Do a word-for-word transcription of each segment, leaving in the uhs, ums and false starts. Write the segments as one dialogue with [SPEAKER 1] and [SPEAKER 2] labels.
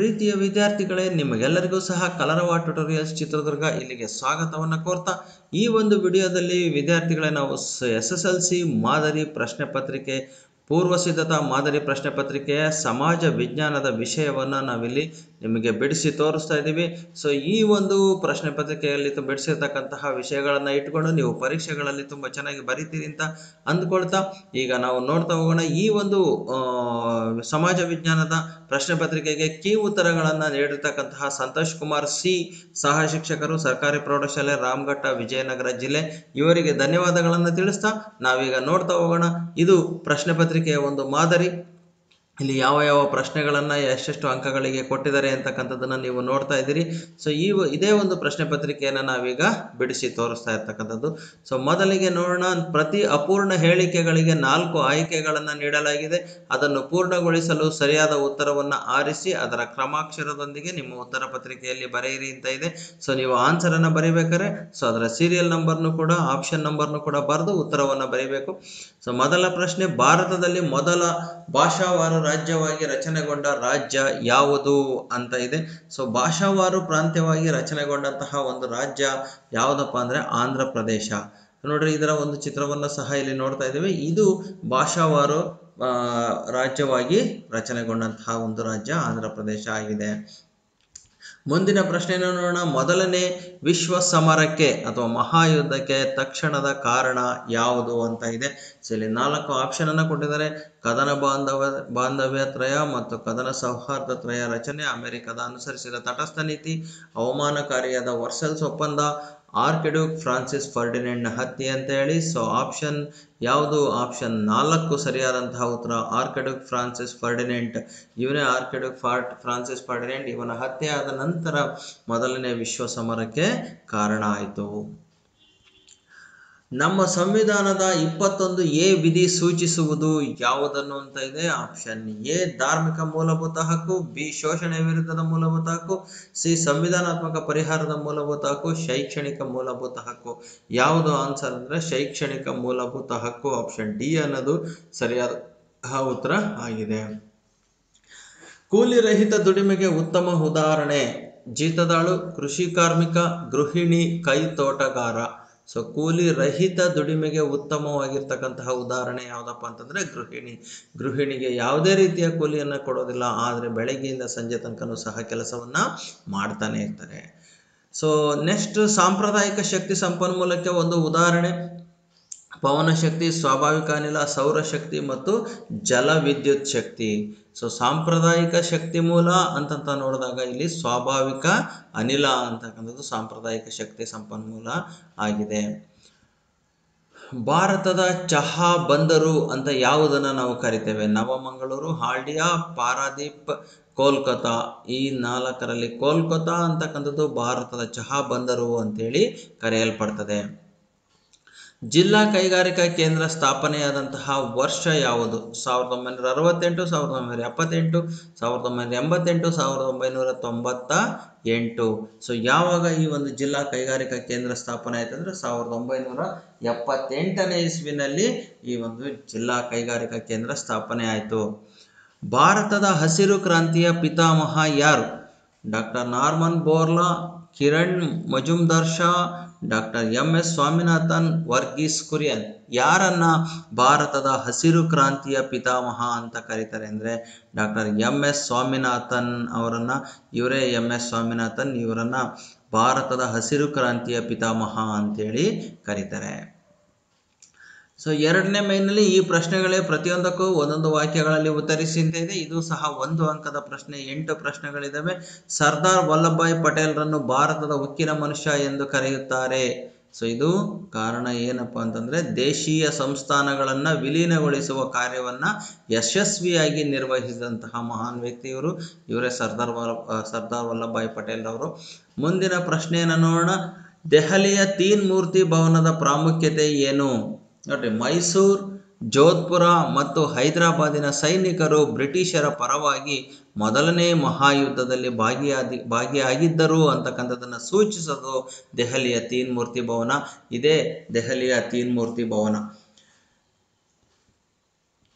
[SPEAKER 1] ಪ್ರೀತಿಯ ವಿದ್ಯಾರ್ಥಿಗಳೇ, ನಿಮಗೆಲ್ಲರಿಗೂ ಸಹ ಕಲರವ ಟ್ಯುಟೋರಿಯಲ್ಸ್ ಚಿತ್ರದುರ್ಗ ಇಲ್ಲಿಗೆ ಸ್ವಾಗತವನ್ನು ಕೋರ್ತಾ ಈ ಒಂದು ವಿಡಿಯೋದಲ್ಲಿ ವಿದ್ಯಾರ್ಥಿಗಳೇ ನಾವು ಎಸ್ ಎಸ್ ಎಲ್ ಸಿ ಮಾದರಿ ಪ್ರಶ್ನೆ ಪತ್ರಿಕೆ ಪೂರ್ವ ಸಿದ್ಧತಾ ಮಾದರಿ ಪ್ರಶ್ನೆ ಪತ್ರಿಕೆಯ ಸಮಾಜ ವಿಜ್ಞಾನದ ವಿಷಯವನ್ನು ನಾವಿಲ್ಲಿ ನಿಮಗೆ ಬಿಡಿಸಿ ತೋರಿಸ್ತಾ ಇದ್ದೀವಿ. ಸೊ ಈ ಒಂದು ಪ್ರಶ್ನೆ ಪತ್ರಿಕೆಯಲ್ಲಿ ಬಿಡಿಸಿರ್ತಕ್ಕಂತಹ ವಿಷಯಗಳನ್ನು ಇಟ್ಕೊಂಡು ನೀವು ಪರೀಕ್ಷೆಗಳಲ್ಲಿ ತುಂಬ ಚೆನ್ನಾಗಿ ಬರೀತೀರಿ ಅಂತ ಅಂದ್ಕೊಳ್ತಾ ಈಗ ನಾವು ನೋಡ್ತಾ ಹೋಗೋಣ. ಈ ಒಂದು ಸಮಾಜ ವಿಜ್ಞಾನದ ಪ್ರಶ್ನೆ ಪತ್ರಿಕೆಗೆ ಕೀ ಉತ್ತರಗಳನ್ನು ನೀಡಿರ್ತಕ್ಕಂತಹ ಸಂತೋಷ್ ಕುಮಾರ್ ಸಿ, ಸಹ ಶಿಕ್ಷಕರು, ಸರ್ಕಾರಿ ಪ್ರೌಢಶಾಲೆ, ರಾಮಘಟ್ಟ, ವಿಜಯನಗರ ಜಿಲ್ಲೆ, ಇವರಿಗೆ ಧನ್ಯವಾದಗಳನ್ನು ತಿಳಿಸ್ತಾ ನಾವೀಗ ನೋಡ್ತಾ ಹೋಗೋಣ. ಇದು ಪ್ರಶ್ನೆ ಪತ್ರಿಕೆಯ ಒಂದು ಮಾದರಿ. ಇಲ್ಲಿ ಯಾವ ಯಾವ ಪ್ರಶ್ನೆಗಳನ್ನು ಎಷ್ಟೆಷ್ಟು ಅಂಕಗಳಿಗೆ ಕೊಟ್ಟಿದ್ದಾರೆ ಅಂತಕ್ಕಂಥದ್ದನ್ನು ನೀವು ನೋಡ್ತಾ ಇದ್ದೀರಿ. ಸೊ ಈ ಇದೇ ಒಂದು ಪ್ರಶ್ನೆ ಪತ್ರಿಕೆಯನ್ನು ನಾವೀಗ ಬಿಡಿಸಿ ತೋರಿಸ್ತಾ ಇರ್ತಕ್ಕಂಥದ್ದು. ಸೊ ಮೊದಲಿಗೆ ನೋಡೋಣ. ಪ್ರತಿ ಅಪೂರ್ಣ ಹೇಳಿಕೆಗಳಿಗೆ ನಾಲ್ಕು ಆಯ್ಕೆಗಳನ್ನು ನೀಡಲಾಗಿದೆ. ಅದನ್ನು ಪೂರ್ಣಗೊಳಿಸಲು ಸರಿಯಾದ ಉತ್ತರವನ್ನು ಆರಿಸಿ ಅದರ ಕ್ರಮಾಕ್ಷರದೊಂದಿಗೆ ನಿಮ್ಮ ಉತ್ತರ ಪತ್ರಿಕೆಯಲ್ಲಿ ಬರೆಯಿರಿ ಅಂತ ಇದೆ. ಸೊ ನೀವು ಆನ್ಸರನ್ನು ಬರೀಬೇಕಾದ್ರೆ ಸೊ ಅದರ ಸೀರಿಯಲ್ ನಂಬರ್ನು ಕೂಡ ಆಪ್ಷನ್ ನಂಬರ್ನು ಕೂಡ ಬರೆದು ಉತ್ತರವನ್ನು ಬರೀಬೇಕು. ಸೊ ಮೊದಲ ಪ್ರಶ್ನೆ, ಭಾರತದಲ್ಲಿ ಮೊದಲ ಭಾಷಾವಾರು ರಾಜ್ಯವಾಗಿ ರಚನೆಗೊಂಡ ರಾಜ್ಯ ಯಾವುದು ಅಂತ ಇದೆ. ಸೊ ಭಾಷಾವಾರು ಪ್ರಾಂತ್ಯವಾಗಿ ರಚನೆಗೊಂಡಂತಹ ಒಂದು ರಾಜ್ಯ ಯಾವುದಪ್ಪ ಅಂದರೆ ಆಂಧ್ರ ಪ್ರದೇಶ. ನೋಡ್ರಿ, ಇದರ ಒಂದು ಚಿತ್ರವನ್ನು ಸಹ ಇಲ್ಲಿ ನೋಡ್ತಾ ಇದ್ದೀವಿ. ಇದು ಭಾಷಾವಾರು ರಾಜ್ಯವಾಗಿ ರಚನೆಗೊಂಡಂತಹ ಒಂದು ರಾಜ್ಯ ಆಂಧ್ರ ಪ್ರದೇಶ ಆಗಿದೆ. ಮುಂದಿನ ಪ್ರಶ್ನೆಯನ್ನು ನೋಡೋಣ. ಮೊದಲನೇ ವಿಶ್ವ ಸಮರಕ್ಕೆ ಅಥವಾ ಮಹಾಯುದ್ಧಕ್ಕೆ ತಕ್ಷಣದ ಕಾರಣ ಯಾವುದು ಅಂತ ಇದೆ. ಸೊ ಇಲ್ಲಿ ನಾಲ್ಕು ಆಪ್ಷನ್ ಅನ್ನು ಕೊಟ್ಟಿದ್ದಾರೆ. ಕದನ ಬಾಂಧವ ಬಾಂಧವ್ಯ ತ್ರಯ ಮತ್ತು ಕದನ ಸೌಹಾರ್ದ ತ್ರಯ ರಚನೆ, ಅಮೆರಿಕದ ಅನುಸರಿಸಿದ ತಟಸ್ಥ ನೀತಿ, ಅವಮಾನಕಾರಿಯಾದ ವರ್ಸಲ್ಸ್ ಒಪ್ಪಂದ, ಆರ್ಕಿಡ್ಯೂಕ್ ಫ್ರಾನ್ಸಿಸ್ ಫರ್ಡಿನೆಂಡ್ನ ಹತ್ಯೆ ಅಂತ ಹೇಳಿ. ಸೊ ಆಪ್ಷನ್ ಯಾವುದು? ಆಪ್ಷನ್ ನಾಲ್ಕು ಸರಿಯಾದಂತಹ ಉತ್ತರ. ಆರ್ಕಿಡ್ಯೂಕ್ ಫ್ರಾನ್ಸಿಸ್ ಫರ್ಡಿನೆಂಟ್, ಇವನೇ ಆರ್ಕಿಡ್ಯೂಕ್ ಫಾರ್ಟ್ ಫ್ರಾನ್ಸಿಸ್ ಫರ್ಡಿನೆಂಟ್, ಇವನ ಹತ್ಯೆ ಆದ ನಂತರ ಮೊದಲನೇ ವಿಶ್ವ ಸಮರಕ್ಕೆ ಕಾರಣ ಆಯಿತು. ನಮ್ಮ ಸಂವಿಧಾನದ ಇಪ್ಪತ್ತೊಂದು ಎ ವಿಧಿ ಸೂಚಿಸುವುದು ಯಾವುದನ್ನು ಅಂತ ಇದೆ. ಆಪ್ಷನ್ ಎ ಧಾರ್ಮಿಕ ಮೂಲಭೂತ ಹಕ್ಕು, ಬಿ ಶೋಷಣೆ ವಿರುದ್ಧದ ಮೂಲಭೂತ ಹಕ್ಕು, ಸಿ ಸಂವಿಧಾನಾತ್ಮಕ ಪರಿಹಾರದ ಮೂಲಭೂತ ಹಕ್ಕು, ಶೈಕ್ಷಣಿಕ ಮೂಲಭೂತ ಹಕ್ಕು. ಯಾವುದು ಆನ್ಸರ್ ಅಂದರೆ ಶೈಕ್ಷಣಿಕ ಮೂಲಭೂತ ಹಕ್ಕು. ಆಪ್ಷನ್ ಡಿ ಅನ್ನೋದು ಸರಿಯಾದ ಉತ್ತರ ಆಗಿದೆ. ಕೂಲಿ ರಹಿತ ದುಡಿಮೆಗೆ ಉತ್ತಮ ಉದಾಹರಣೆ ಜೀತದಾಳು, ಕೃಷಿ ಕಾರ್ಮಿಕ, ಗೃಹಿಣಿ, ಕೈ ತೋಟಗಾರ. ಸೊ ಕೂಲಿ ರಹಿತ ದುಡಿಮೆಗೆ ಉತ್ತಮವಾಗಿರ್ತಕ್ಕಂತಹ ಉದಾಹರಣೆ ಯಾವುದಪ್ಪ ಅಂತಂದರೆ ಗೃಹಿಣಿ. ಗೃಹಿಣಿಗೆ ಯಾವುದೇ ರೀತಿಯ ಕೂಲಿಯನ್ನು ಕೊಡೋದಿಲ್ಲ, ಆದರೆ ಬೆಳಗ್ಗೆಯಿಂದ ಸಂಜೆ ತನಕನೂ ಸಹ ಕೆಲಸವನ್ನು ಮಾಡ್ತಾನೆ ಇರ್ತಾರೆ. ಸೊ ನೆಕ್ಸ್ಟ್, ಸಾಂಪ್ರದಾಯಿಕ ಶಕ್ತಿ ಸಂಪನ್ಮೂಲಕ್ಕೆ ಒಂದು ಉದಾಹರಣೆ ಪವನ ಶಕ್ತಿ, ಸ್ವಾಭಾವಿಕ ಅನಿಲ, ಸೌರಶಕ್ತಿ ಮತ್ತು ಜಲ ವಿದ್ಯುತ್ ಶಕ್ತಿ. ಸೊ ಸಾಂಪ್ರದಾಯಿಕ ಶಕ್ತಿ ಮೂಲ ಅಂತಂತ ನೋಡಿದಾಗ ಇಲ್ಲಿ ಸ್ವಾಭಾವಿಕ ಅನಿಲ ಅಂತಕ್ಕಂಥದ್ದು ಸಾಂಪ್ರದಾಯಿಕ ಶಕ್ತಿ ಸಂಪನ್ಮೂಲ ಆಗಿದೆ. ಭಾರತದ ಚಹಾ ಬಂದರು ಅಂತ ಯಾವುದನ್ನು ನಾವು ಕರಿತೇವೆ? ನವಮಂಗಳೂರು, ಹಾಲ್ಡಿಯಾ, ಪಾರಾದೀಪ್, ಕೋಲ್ಕತ್ತಾ. ಈ ನಾಲ್ಕರಲ್ಲಿ ಕೋಲ್ಕತ್ತಾ ಅಂತಕ್ಕಂಥದ್ದು ಭಾರತದ ಚಹಾ ಬಂದರು ಅಂತೇಳಿ ಕರೆಯಲ್ಪಡ್ತದೆ. ಜಿಲ್ಲಾ ಕೈಗಾರಿಕಾ ಕೇಂದ್ರ ಸ್ಥಾಪನೆಯಾದಂತಹ ವರ್ಷ ಯಾವುದು? ಸಾವಿರದ ಒಂಬೈನೂರ ಅರವತ್ತೆಂಟು, ಸಾವಿರದ ಒಂಬೈನೂರ ಎಪ್ಪತ್ತೆಂಟು, ಸಾವಿರದ ಒಂಬೈನೂರ ಎಂಬತ್ತೆಂಟು, ಸಾವಿರದ ಒಂಬೈನೂರ ತೊಂಬತ್ತ ಎಂಟು. ಸೊ ಯಾವಾಗ ಈ ಒಂದು ಜಿಲ್ಲಾ ಕೈಗಾರಿಕಾ ಕೇಂದ್ರ ಸ್ಥಾಪನೆ ಆಯ್ತು ಅಂದರೆ ಸಾವಿರದ ಒಂಬೈನೂರ ಎಪ್ಪತ್ತೆಂಟನೇ ಇಸ್ವಿನಲ್ಲಿ ಈ ಒಂದು ಜಿಲ್ಲಾ ಕೈಗಾರಿಕಾ ಕೇಂದ್ರ ಸ್ಥಾಪನೆ ಆಯಿತು. ಭಾರತದ ಹಸಿರು ಕ್ರಾಂತಿಯ ಪಿತಾಮಹ ಯಾರು? Doctor Norman Borlaug, Kiran Mazumdar Shaw, doctor M S Swaminathan, Verghese Kurien. ಯಾರನ್ನ ಭಾರತದ ಹಸಿರು ಕ್ರಾಂತಿಯ ಪಿತಾಮಹ ಅಂತ ಕರೀತಾರೆ ಅಂದರೆ ಡಾಕ್ಟರ್ ಎಂ ಎಸ್ ಸ್ವಾಮಿನಾಥನ್ ಅವರನ್ನ. ಇವರೇ ಎಂ ಎಸ್ ಸ್ವಾಮಿನಾಥನ್, ಇವರನ್ನ ಭಾರತದ ಹಸಿರು ಕ್ರಾಂತಿಯ ಪಿತಾಮಹ ಅಂತೇಳಿ ಕರೀತಾರೆ. ಸೊ ಎರಡನೇ ಮೈನಲ್ಲಿ ಈ ಪ್ರಶ್ನೆಗಳೇ ಪ್ರತಿಯೊಂದಕ್ಕೂ ಒಂದೊಂದು ವಾಕ್ಯಗಳಲ್ಲಿ ಉತ್ತರಿಸಿ ಅಂತ ಇದೆ. ಇದು ಸಹ ಒಂದು ಅಂಕದ ಪ್ರಶ್ನೆ. ಎಂಟು ಪ್ರಶ್ನೆಗಳಿದ್ದಾವೆ. ಸರ್ದಾರ್ ವಲ್ಲಭಭಾಯ್ ಪಟೇಲ್ರನ್ನು ಭಾರತದ ಉಕ್ಕಿನ ಮನುಷ್ಯ ಎಂದು ಕರೆಯುತ್ತಾರೆ. ಸೊ ಇದು ಕಾರಣ ಏನಪ್ಪ ಅಂತಂದರೆ ದೇಶೀಯ ಸಂಸ್ಥಾನಗಳನ್ನು ವಿಲೀನಗೊಳಿಸುವ ಕಾರ್ಯವನ್ನು ಯಶಸ್ವಿಯಾಗಿ ನಿರ್ವಹಿಸಿದಂತಹ ಮಹಾನ್ ವ್ಯಕ್ತಿ ಇವರು. ಇವರೇ ಸರ್ದಾರ್ ವಲ್ಲ ಸರ್ದಾರ್ ವಲ್ಲಭಭಾಯ್ ಪಟೇಲ್ ಅವರು. ಮುಂದಿನ ಪ್ರಶ್ನೆಯನ್ನು ನೋಡೋಣ. ದೆಹಲಿಯ ತೀನ್ ಮೂರ್ತಿ ಭವನದ ಪ್ರಾಮುಖ್ಯತೆ ಏನು? ನೋಡ್ರಿ, ಮೈಸೂರು, ಜೋಧ್ಪುರ ಮತ್ತು ಹೈದರಾಬಾದಿನ ಸೈನಿಕರು ಬ್ರಿಟಿಷರ ಪರವಾಗಿ ಮೊದಲನೇ ಮಹಾಯುದ್ಧದಲ್ಲಿ ಭಾಗಿಯಾದಿ ಭಾಗಿಯಾಗಿದ್ದರು ಅಂತಕ್ಕಂಥದ್ದನ್ನು ಸೂಚಿಸೋದು ದೆಹಲಿಯ ತೀನ್ ಮೂರ್ತಿ ಭವನ. ಇದೇ ದೆಹಲಿಯ ತೀನ್ ಮೂರ್ತಿ ಭವನ.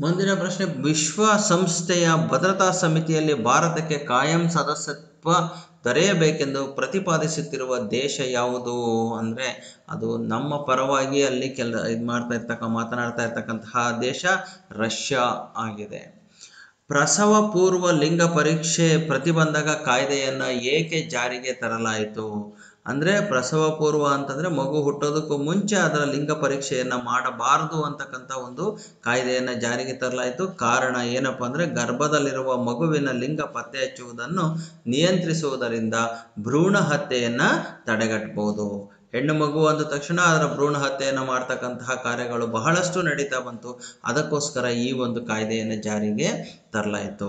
[SPEAKER 1] ಮುಂದಿನ ಪ್ರಶ್ನೆ, ವಿಶ್ವಸಂಸ್ಥೆಯ ಭದ್ರತಾ ಸಮಿತಿಯಲ್ಲಿ ಭಾರತಕ್ಕೆ ಕಾಯಂ ಸದಸ್ಯತ್ವ ದೊರೆಯಬೇಕೆಂದು ಪ್ರತಿಪಾದಿಸುತ್ತಿರುವ ದೇಶ ಯಾವುದು ಅಂದರೆ ಅದು ನಮ್ಮ ಪರವಾಗಿ ಅಲ್ಲಿ ಕೆಲ ಇದು ಮಾಡ್ತಾ ಇರ್ತಕ್ಕ ಮಾತನಾಡ್ತಾ ಇರ್ತಕ್ಕಂತಹ ದೇಶ ರಷ್ಯಾ ಆಗಿದೆ. ಪ್ರಸವ ಪೂರ್ವ ಲಿಂಗ ಪರೀಕ್ಷೆ ಪ್ರತಿಬಂಧಕ ಕಾಯ್ದೆಯನ್ನು ಏಕೆ ಜಾರಿಗೆ ತರಲಾಯಿತು ಅಂದರೆ ಪ್ರಸವ ಪೂರ್ವ ಅಂತಂದರೆ ಮಗು ಹುಟ್ಟೋದಕ್ಕೂ ಮುಂಚೆ ಅದರ ಲಿಂಗ ಪರೀಕ್ಷೆಯನ್ನು ಮಾಡಬಾರದು ಅಂತಕ್ಕಂಥ ಒಂದು ಕಾಯ್ದೆಯನ್ನು ಜಾರಿಗೆ ತರಲಾಯಿತು. ಕಾರಣ ಏನಪ್ಪ ಅಂದರೆ ಗರ್ಭದಲ್ಲಿರುವ ಮಗುವಿನ ಲಿಂಗ ಪತ್ತೆ ಹಚ್ಚುವುದನ್ನು ನಿಯಂತ್ರಿಸುವುದರಿಂದ ಭ್ರೂಣ ಹತ್ಯೆಯನ್ನು ತಡೆಗಟ್ಟಬಹುದು. ಹೆಣ್ಣು ಮಗು ಅಂದ ತಕ್ಷಣ ಅದರ ಭ್ರೂಣ ಹತ್ಯೆಯನ್ನು ಮಾಡ್ತಕ್ಕಂತಹ ಕಾರ್ಯಗಳು ಬಹಳಷ್ಟು ನಡೀತಾ ಬಂತು. ಅದಕ್ಕೋಸ್ಕರ ಈ ಒಂದು ಕಾಯ್ದೆಯನ್ನು ಜಾರಿಗೆ ತರಲಾಯಿತು.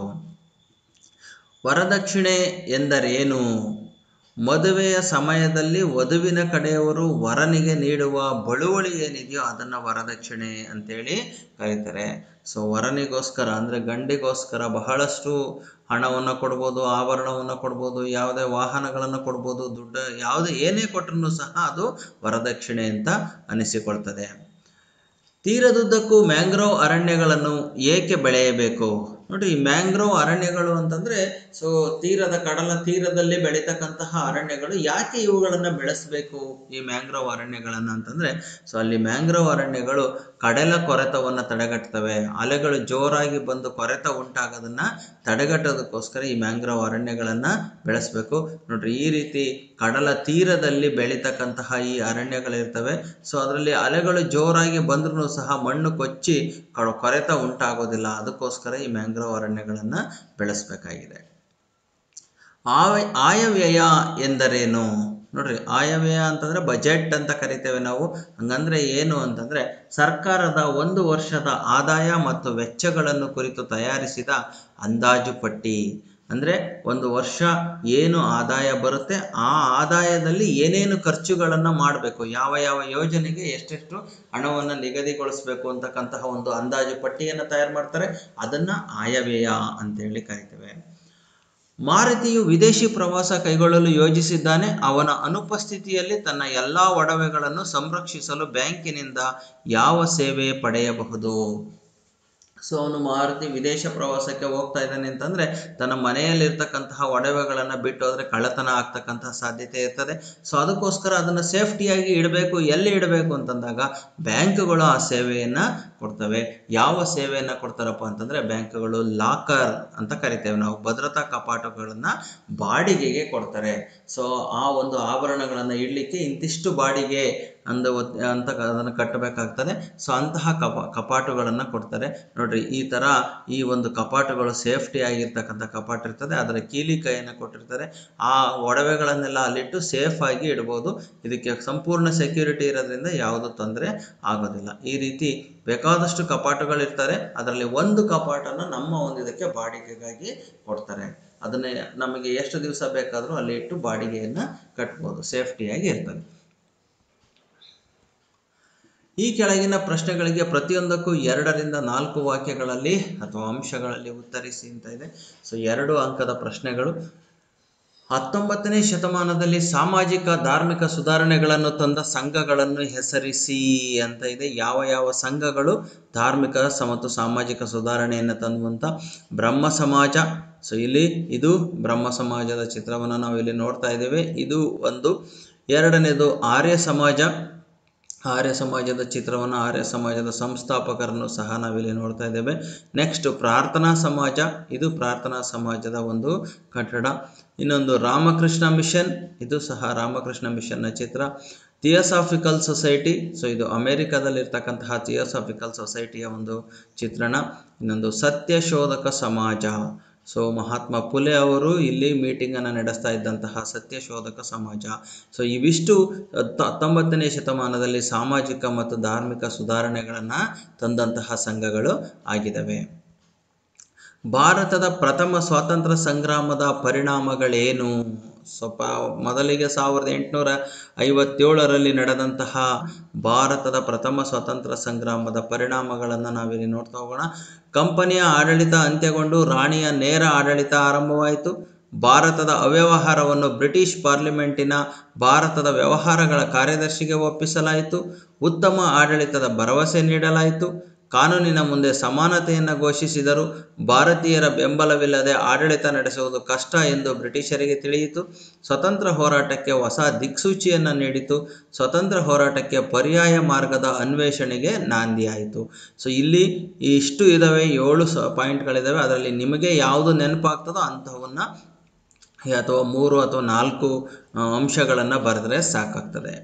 [SPEAKER 1] ವರದಕ್ಷಿಣೆ ಎಂದರೇನು? ಮದುವೆಯ ಸಮಯದಲ್ಲಿ ವಧುವಿನ ಕಡೆಯವರು ವರನಿಗೆ ನೀಡುವ ಬಳುವಳಿ ಏನಿದೆಯೋ ಅದನ್ನು ವರದಕ್ಷಿಣೆ ಅಂತೇಳಿ ಕರೀತಾರೆ. ಸೊ ವರನಿಗೋಸ್ಕರ ಅಂದರೆ ಗಂಡಿಗೋಸ್ಕರ ಬಹಳಷ್ಟು ಹಣವನ್ನು ಕೊಡ್ಬೋದು, ಆಭರಣವನ್ನು ಕೊಡ್ಬೋದು, ಯಾವುದೇ ವಾಹನಗಳನ್ನು ಕೊಡ್ಬೋದು, ದುಡ್ಡು ಯಾವುದೇ ಏನೇ ಕೊಟ್ಟರೂ ಸಹ ಅದು ವರದಕ್ಷಿಣೆ ಅಂತ ಅನಿಸಿಕೊಳ್ತದೆ. ತೀರದುದ್ದಕ್ಕೂ ಮ್ಯಾಂಗ್ರೋವ್ ಅರಣ್ಯಗಳನ್ನು ಏಕೆ ಬೆಳೆಯಬೇಕು? ನೋಡಿ, ಈ ಮ್ಯಾಂಗ್ರೋವ್ ಅರಣ್ಯಗಳು ಅಂತಂದರೆ ಸೊ ತೀರದ ಕಡಲ ತೀರದಲ್ಲಿ ಬೆಳೀತಕ್ಕಂತಹ ಅರಣ್ಯಗಳು. ಯಾಕೆ ಇವುಗಳನ್ನು ಬೆಳೆಸಬೇಕು ಈ ಮ್ಯಾಂಗ್ರೋವ್ ಅರಣ್ಯಗಳನ್ನು ಅಂತಂದರೆ ಸೊ ಅಲ್ಲಿ ಮ್ಯಾಂಗ್ರೋವ್ ಅರಣ್ಯಗಳು ಕಡಲ ಕೊರೆತವನ್ನು ತಡೆಗಟ್ತವೆ. ಅಲೆಗಳು ಜೋರಾಗಿ ಬಂದು ಕೊರೆತ ಉಂಟಾಗೋದನ್ನು ತಡೆಗಟ್ಟೋದಕ್ಕೋಸ್ಕರ ಈ ಮ್ಯಾಂಗ್ರೋವ್ ಅರಣ್ಯಗಳನ್ನು ಬೆಳೆಸಬೇಕು. ನೋಡ್ರಿ, ಈ ರೀತಿ ಕಡಲ ತೀರದಲ್ಲಿ ಬೆಳೀತಕ್ಕಂತಹ ಈ ಅರಣ್ಯಗಳಿರ್ತವೆ. ಸೊ ಅದರಲ್ಲಿ ಅಲೆಗಳು ಜೋರಾಗಿ ಬಂದ್ರೂ ಸಹ ಮಣ್ಣು ಕೊಚ್ಚಿ ಕೊರೆತ ಉಂಟಾಗೋದಿಲ್ಲ. ಅದಕ್ಕೋಸ್ಕರ ಈ ಮ್ಯಾಂಗ್ರೋವ್ ಅರಣ್ಯಗಳನ್ನು ಬೆಳೆಸಬೇಕಾಗಿದೆ. ಆಯ ಆಯವ್ಯಯ ಎಂದರೇನು? ನೋಡ್ರಿ, ಆಯವ್ಯಯ ಅಂತಂದರೆ ಬಜೆಟ್ ಅಂತ ಕರಿತೇವೆ ನಾವು. ಹಂಗಂದ್ರೆ ಏನು ಅಂತಂದರೆ ಸರ್ಕಾರದ ಒಂದು ವರ್ಷದ ಆದಾಯ ಮತ್ತು ವೆಚ್ಚಗಳನ್ನು ಕುರಿತು ತಯಾರಿಸಿದ ಅಂದಾಜು ಪಟ್ಟಿ. ಅಂದರೆ ಒಂದು ವರ್ಷ ಏನು ಆದಾಯ ಬರುತ್ತೆ, ಆ ಆದಾಯದಲ್ಲಿ ಏನೇನು ಖರ್ಚುಗಳನ್ನು ಮಾಡಬೇಕು, ಯಾವ ಯಾವ ಯೋಜನೆಗೆ ಎಷ್ಟೆಷ್ಟು ಹಣವನ್ನು ನಿಗದಿಗೊಳಿಸಬೇಕು ಅಂತಕ್ಕಂತಹ ಒಂದು ಅಂದಾಜು ಪಟ್ಟಿಯನ್ನು ತಯಾರು ಮಾಡ್ತಾರೆ. ಅದನ್ನು ಆಯವ್ಯಯ ಅಂತೇಳಿ ಕರಿತೇವೆ. ಮಾರುತಿಯು ವಿದೇಶಿ ಪ್ರವಾಸ ಕೈಗೊಳ್ಳಲು ಯೋಜಿಸಿದ್ದಾನೆ. ಅವನ ಅನುಪಸ್ಥಿತಿಯಲ್ಲಿ ತನ್ನ ಎಲ್ಲ ಒಡವೆಗಳನ್ನು ಸಂರಕ್ಷಿಸಲು ಬ್ಯಾಂಕಿನಿಂದ ಯಾವ ಸೇವೆ ಪಡೆಯಬಹುದು? ಸೊ ಅವನು ಮಾರುತಿ ವಿದೇಶ ಪ್ರವಾಸಕ್ಕೆ ಹೋಗ್ತಾ ಇದ್ದಾನೆ ಅಂತಂದರೆ ತನ್ನ ಮನೆಯಲ್ಲಿರ್ತಕ್ಕಂತಹ ಒಡವೆಗಳನ್ನು ಬಿಟ್ಟು ಹೋದರೆ ಕಳ್ಳತನ ಆಗ್ತಕ್ಕಂತಹ ಸಾಧ್ಯತೆ ಇರ್ತದೆ. ಸೊ ಅದಕ್ಕೋಸ್ಕರ ಅದನ್ನು ಸೇಫ್ಟಿಯಾಗಿ ಇಡಬೇಕು. ಎಲ್ಲಿ ಇಡಬೇಕು ಅಂತಂದಾಗ ಬ್ಯಾಂಕುಗಳು ಆ ಸೇವೆಯನ್ನು ಕೊಡ್ತವೆ. ಯಾವ ಸೇವೆಯನ್ನು ಕೊಡ್ತಾರಪ್ಪ ಅಂತಂದರೆ ಬ್ಯಾಂಕುಗಳು ಲಾಕರ್ ಅಂತ ಕರಿತೇವೆ ನಾವು, ಭದ್ರತಾ ಕಪಾಟುಗಳನ್ನು ಬಾಡಿಗೆಗೆ ಕೊಡ್ತಾರೆ. ಸೊ ಆ ಒಂದು ಆಭರಣಗಳನ್ನು ಇಡಲಿಕ್ಕೆ ಇಂತಿಷ್ಟು ಬಾಡಿಗೆ ಅಂದ ಅಂತ ಅದನ್ನು ಕಟ್ಟಬೇಕಾಗ್ತದೆ. ಸೊ ಅಂತಹ ಕಪ ಕಪಾಟುಗಳನ್ನು ಕೊಡ್ತಾರೆ. ನೋಡ್ರಿ, ಈ ಥರ ಈ ಒಂದು ಕಪಾಟುಗಳು ಸೇಫ್ಟಿ ಆಗಿರ್ತಕ್ಕಂಥ ಕಪಾಟ ಇರ್ತದೆ. ಅದರ ಕೀಲಿ ಕೈಯನ್ನು ಕೊಟ್ಟಿರ್ತಾರೆ. ಆ ಒಡವೆಗಳನ್ನೆಲ್ಲ ಅಲ್ಲಿಟ್ಟು ಸೇಫ್ ಆಗಿ ಇಡ್ಬೋದು. ಇದಕ್ಕೆ ಸಂಪೂರ್ಣ ಸೆಕ್ಯೂರಿಟಿ ಇರೋದ್ರಿಂದ ಯಾವುದೂ ತೊಂದರೆ ಆಗೋದಿಲ್ಲ. ಈ ರೀತಿ ಬೇಕಾದಷ್ಟು ಕಪಾಟುಗಳಿರ್ತಾರೆ. ಅದರಲ್ಲಿ ಒಂದು ಕಪಾಟನ್ನು ನಮ್ಮ ಒಂದು ಇದಕ್ಕೆ ಬಾಡಿಗೆಗಾಗಿ ಕೊಡ್ತಾರೆ. ಅದನ್ನೇ ನಮಗೆ ಎಷ್ಟು ದಿವಸ ಬೇಕಾದರೂ ಅಲ್ಲಿ ಇಟ್ಟು ಬಾಡಿಗೆಯನ್ನು ಕಟ್ಬೋದು, ಸೇಫ್ಟಿಯಾಗಿ ಇರ್ತದೆ. ಈ ಕೆಳಗಿನ ಪ್ರಶ್ನೆಗಳಿಗೆ ಪ್ರತಿಯೊಂದಕ್ಕೂ ಎರಡರಿಂದ ನಾಲ್ಕು ವಾಕ್ಯಗಳಲ್ಲಿ ಅಥವಾ ಅಂಶಗಳಲ್ಲಿ ಉತ್ತರಿಸಿ ಅಂತ ಇದೆ. ಸೊ ಎರಡು ಅಂಕದ ಪ್ರಶ್ನೆಗಳು. ಹತ್ತೊಂಬತ್ತನೇ ಶತಮಾನದಲ್ಲಿ ಸಾಮಾಜಿಕ ಧಾರ್ಮಿಕ ಸುಧಾರಣೆಗಳನ್ನು ತಂದ ಸಂಘಗಳನ್ನು ಹೆಸರಿಸಿ ಅಂತ ಇದೆ. ಯಾವ ಯಾವ ಸಂಘಗಳು ಧಾರ್ಮಿಕ ಮತ್ತು ಸಾಮಾಜಿಕ ಸುಧಾರಣೆಯನ್ನು ತಂದುವಂಥ? ಬ್ರಹ್ಮ ಸಮಾಜ. ಸೊ ಇಲ್ಲಿ ಇದು ಬ್ರಹ್ಮ ಸಮಾಜದ ಚಿತ್ರವನ್ನು ನಾವು ಇಲ್ಲಿ ನೋಡ್ತಾ ಇದ್ದೇವೆ. ಇದು ಒಂದು. ಎರಡನೇದು ಆರ್ಯ ಸಮಾಜ. ಆರ್ಯ ಸಮಾಜದ ಚಿತ್ರವನ್ನು, ಆರ್ಯ ಸಮಾಜದ ಸಂಸ್ಥಾಪಕರನ್ನು ಸಹ ನಾವಿಲ್ಲಿ ನೋಡ್ತಾ ಇದ್ದೇವೆ. ನೆಕ್ಸ್ಟ್ ಪ್ರಾರ್ಥನಾ ಸಮಾಜ. ಇದು ಪ್ರಾರ್ಥನಾ ಸಮಾಜದ ಒಂದು ಕಟ್ಟಡ. ಇನ್ನೊಂದು ರಾಮಕೃಷ್ಣ ಮಿಷನ್. ಇದು ಸಹ ರಾಮಕೃಷ್ಣ ಮಿಷನ್ನ ಚಿತ್ರ. Theosophical society. ಸೊ ಇದು ಅಮೆರಿಕದಲ್ಲಿರ್ತಕ್ಕಂತಹ ಥಿಯೋಸಾಫಿಕಲ್ ಸೊಸೈಟಿಯ ಒಂದು ಚಿತ್ರಣ. ಇನ್ನೊಂದು ಸತ್ಯಶೋಧಕ ಸಮಾಜ. ಸೊ ಮಹಾತ್ಮ ಫುಲೆ ಅವರು ಇಲ್ಲಿ ಮೀಟಿಂಗನ್ನು ನಡೆಸ್ತಾ ಇದ್ದಂತಹ ಸತ್ಯಶೋಧಕ ಸಮಾಜ. ಸೊ ಇವಿಷ್ಟು ಹತ್ತೊಂಬತ್ತನೇ ಶತಮಾನದಲ್ಲಿ ಸಾಮಾಜಿಕ ಮತ್ತು ಧಾರ್ಮಿಕ ಸುಧಾರಣೆಗಳನ್ನು ತಂದಂತಹ ಸಂಘಗಳು ಆಗಿದ್ದಾವೆ. ಭಾರತದ ಪ್ರಥಮ ಸ್ವಾತಂತ್ರ್ಯ ಸಂಗ್ರಾಮದ ಪರಿಣಾಮಗಳೇನು? ಸ್ವಲ್ಪ ಮೊದಲಿಗೆ ಸಾವಿರದ ಎಂಟುನೂರ ಐವತ್ತೇಳರಲ್ಲಿ ನಡೆದಂತಹ ಭಾರತದ ಪ್ರಥಮ ಸ್ವಾತಂತ್ರ್ಯ ಸಂಗ್ರಾಮದ ಪರಿಣಾಮಗಳನ್ನು ನಾವಿಲ್ಲಿ ನೋಡ್ತಾ ಹೋಗೋಣ. ಕಂಪನಿಯ ಆಡಳಿತ ಅಂತ್ಯಗೊಂಡು ರಾಣಿಯ ನೇರ ಆಡಳಿತ ಆರಂಭವಾಯಿತು. ಭಾರತದ ಅವ್ಯವಹಾರವನ್ನು ಬ್ರಿಟಿಷ್ ಪಾರ್ಲಿಮೆಂಟಿನ ಭಾರತದ ವ್ಯವಹಾರಗಳ ಕಾರ್ಯದರ್ಶಿಗೆ ಒಪ್ಪಿಸಲಾಯಿತು. ಉತ್ತಮ ಆಡಳಿತದ ಭರವಸೆ ನೀಡಲಾಯಿತು. ಕಾನೂನಿನ ಮುಂದೆ ಸಮಾನತೆಯನ್ನು ಘೋಷಿಸಿದರು. ಭಾರತೀಯರ ಬೆಂಬಲವಿಲ್ಲದೆ ಆಡಳಿತ ನಡೆಸುವುದು ಕಷ್ಟ ಎಂದು ಬ್ರಿಟಿಷರಿಗೆ ತಿಳಿಯಿತು. ಸ್ವತಂತ್ರ ಹೋರಾಟಕ್ಕೆ ಹೊಸ ದಿಕ್ಸೂಚಿಯನ್ನು ನೀಡಿತು. ಸ್ವತಂತ್ರ ಹೋರಾಟಕ್ಕೆ ಪರ್ಯಾಯ ಮಾರ್ಗದ ಅನ್ವೇಷಣೆಗೆ ನಾಂದಿಯಾಯಿತು. ಸೊ ಇಲ್ಲಿ ಇಷ್ಟು ಇದ್ದಾವೆ, ಏಳು ಸ ಪಾಯಿಂಟ್ಗಳಿದ್ದಾವೆ. ಅದರಲ್ಲಿ ನಿಮಗೆ ಯಾವುದು ನೆನಪಾಗ್ತದೋ ಅಂಥವನ್ನು ಅಥವಾ ಮೂರು ಅಥವಾ ನಾಲ್ಕು ಅಂಶಗಳನ್ನು ಬರೆದರೆ ಸಾಕಾಗ್ತದೆ.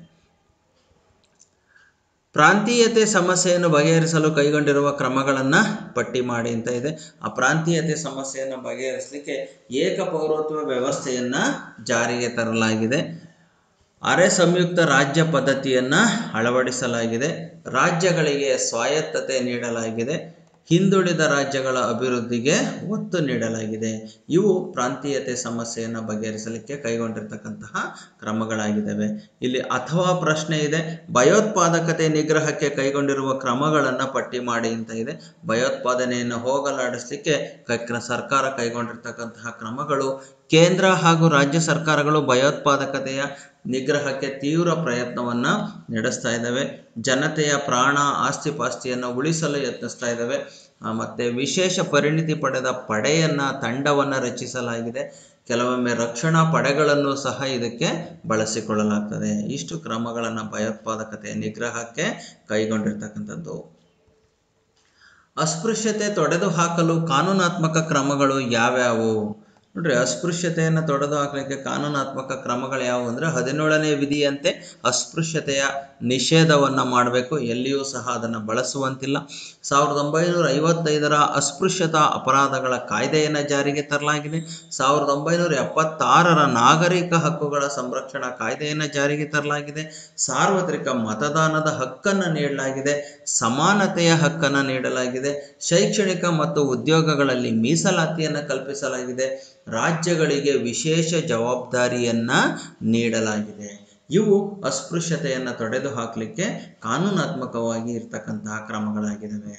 [SPEAKER 1] ಪ್ರಾಂತೀಯತೆ ಸಮಸ್ಯೆಯನ್ನು ಬಗೆಹರಿಸಲು ಕೈಗೊಂಡಿರುವ ಕ್ರಮಗಳನ್ನು ಪಟ್ಟಿ ಮಾಡಿ ಅಂತ ಇದೆ. ಆ ಪ್ರಾಂತೀಯತೆ ಸಮಸ್ಯೆಯನ್ನು ಬಗೆಹರಿಸಲಿಕ್ಕೆ ಏಕಪೌರತ್ವ ವ್ಯವಸ್ಥೆಯನ್ನು ಜಾರಿಗೆ ತರಲಾಗಿದೆ. ಅರೆ ಸಂಯುಕ್ತ ರಾಜ್ಯ ಪದ್ಧತಿಯನ್ನು ಅಳವಡಿಸಲಾಗಿದೆ. ರಾಜ್ಯಗಳಿಗೆ ಸ್ವಾಯತ್ತತೆ ನೀಡಲಾಗಿದೆ. ಹಿಂದುಳಿದ ರಾಜ್ಯಗಳ ಅಭಿವೃದ್ಧಿಗೆ ಒತ್ತು ನೀಡಲಾಗಿದೆ. ಇವು ಪ್ರಾಂತೀಯತೆ ಸಮಸ್ಯೆಯನ್ನು ಬಗೆಹರಿಸಲಿಕ್ಕೆ ಕೈಗೊಂಡಿರ್ತಕ್ಕಂತಹ ಕ್ರಮಗಳಾಗಿದ್ದಾವೆ. ಇಲ್ಲಿ ಅಥವಾ ಪ್ರಶ್ನೆ ಇದೆ, ಭಯೋತ್ಪಾದಕತೆ ನಿಗ್ರಹಕ್ಕೆ ಕೈಗೊಂಡಿರುವ ಕ್ರಮಗಳನ್ನು ಪಟ್ಟಿ ಮಾಡಿ ಅಂತ ಇದೆ. ಭಯೋತ್ಪಾದನೆಯನ್ನು ಹೋಗಲಾಡಿಸಲಿಕ್ಕೆ ಸರ್ಕಾರ ಕೈಗೊಂಡಿರ್ತಕ್ಕಂತಹ ಕ್ರಮಗಳು. ಕೇಂದ್ರ ಹಾಗೂ ರಾಜ್ಯ ಸರ್ಕಾರಗಳು ಭಯೋತ್ಪಾದಕತೆಯ ನಿಗ್ರಹಕ್ಕೆ ತೀವ್ರ ಪ್ರಯತ್ನವನ್ನು ನಡೆಸ್ತಾ ಇದ್ದಾವೆ. ಜನತೆಯ ಪ್ರಾಣ ಆಸ್ತಿ ಪಾಸ್ತಿಯನ್ನು ಉಳಿಸಲು ಯತ್ನಿಸ್ತಾ ಇದ್ದಾವೆ. ಮತ್ತು ವಿಶೇಷ ಪರಿಣಿತಿ ಪಡೆದ ಪಡೆಯನ್ನು ತಂಡವನ್ನು ರಚಿಸಲಾಗಿದೆ. ಕೆಲವೊಮ್ಮೆ ರಕ್ಷಣಾ ಪಡೆಗಳನ್ನು ಸಹ ಇದಕ್ಕೆ ಬಳಸಿಕೊಳ್ಳಲಾಗ್ತದೆ. ಇಷ್ಟು ಕ್ರಮಗಳನ್ನು ಭಯೋತ್ಪಾದಕತೆಯ ನಿಗ್ರಹಕ್ಕೆ ಕೈಗೊಂಡಿರ್ತಕ್ಕಂಥದ್ದು. ಅಸ್ಪೃಶ್ಯತೆ ತೊಡೆದು ಹಾಕಲು ಕಾನೂನಾತ್ಮಕ ಕ್ರಮಗಳು ಯಾವ್ಯಾವು? ನೋಡ್ರಿ, ಅಸ್ಪೃಶ್ಯತೆಯನ್ನು ತೊಡೆದು ಹಾಕಲಿಕ್ಕೆ ಕಾನೂನಾತ್ಮಕ ಕ್ರಮಗಳು ಯಾವುವು ಅಂದರೆ ಹದಿನೇಳನೇ ವಿಧಿಯಂತೆ ಅಸ್ಪೃಶ್ಯತೆಯ ನಿಷೇಧವನ್ನು ಮಾಡಬೇಕು. ಎಲ್ಲಿಯೂ ಸಹ ಅದನ್ನು ಬಳಸುವಂತಿಲ್ಲ. ಸಾವಿರದ ಒಂಬೈನೂರ ಐವತ್ತೈದರ ಅಸ್ಪೃಶ್ಯತಾ ಅಪರಾಧಗಳ ಕಾಯ್ದೆಯನ್ನು ಜಾರಿಗೆ ತರಲಾಗಿದೆ. ಸಾವಿರದ ಒಂಬೈನೂರ ಎಪ್ಪತ್ತಾರರ ನಾಗರಿಕ ಹಕ್ಕುಗಳ ಸಂರಕ್ಷಣಾ ಕಾಯ್ದೆಯನ್ನು ಜಾರಿಗೆ ತರಲಾಗಿದೆ. ಸಾರ್ವತ್ರಿಕ ಮತದಾನದ ಹಕ್ಕನ್ನು ನೀಡಲಾಗಿದೆ. ಸಮಾನತೆಯ ಹಕ್ಕನ್ನು ನೀಡಲಾಗಿದೆ. ಶೈಕ್ಷಣಿಕ ಮತ್ತು ಉದ್ಯೋಗಗಳಲ್ಲಿ ಮೀಸಲಾತಿಯನ್ನು ಕಲ್ಪಿಸಲಾಗಿದೆ. ರಾಜ್ಯಗಳಿಗೆ ವಿಶೇಷ ಜವಾಬ್ದಾರಿಯನ್ನು ನೀಡಲಾಗಿದೆ. ಇವು ಅಸ್ಪೃಶ್ಯತೆಯನ್ನು ತೊಡೆದು ಹಾಕಲಿಕ್ಕೆ ಕಾನೂನಾತ್ಮಕವಾಗಿ ಇರ್ತಕ್ಕಂತಹ ಕ್ರಮಗಳಾಗಿದ್ದಾವೆ.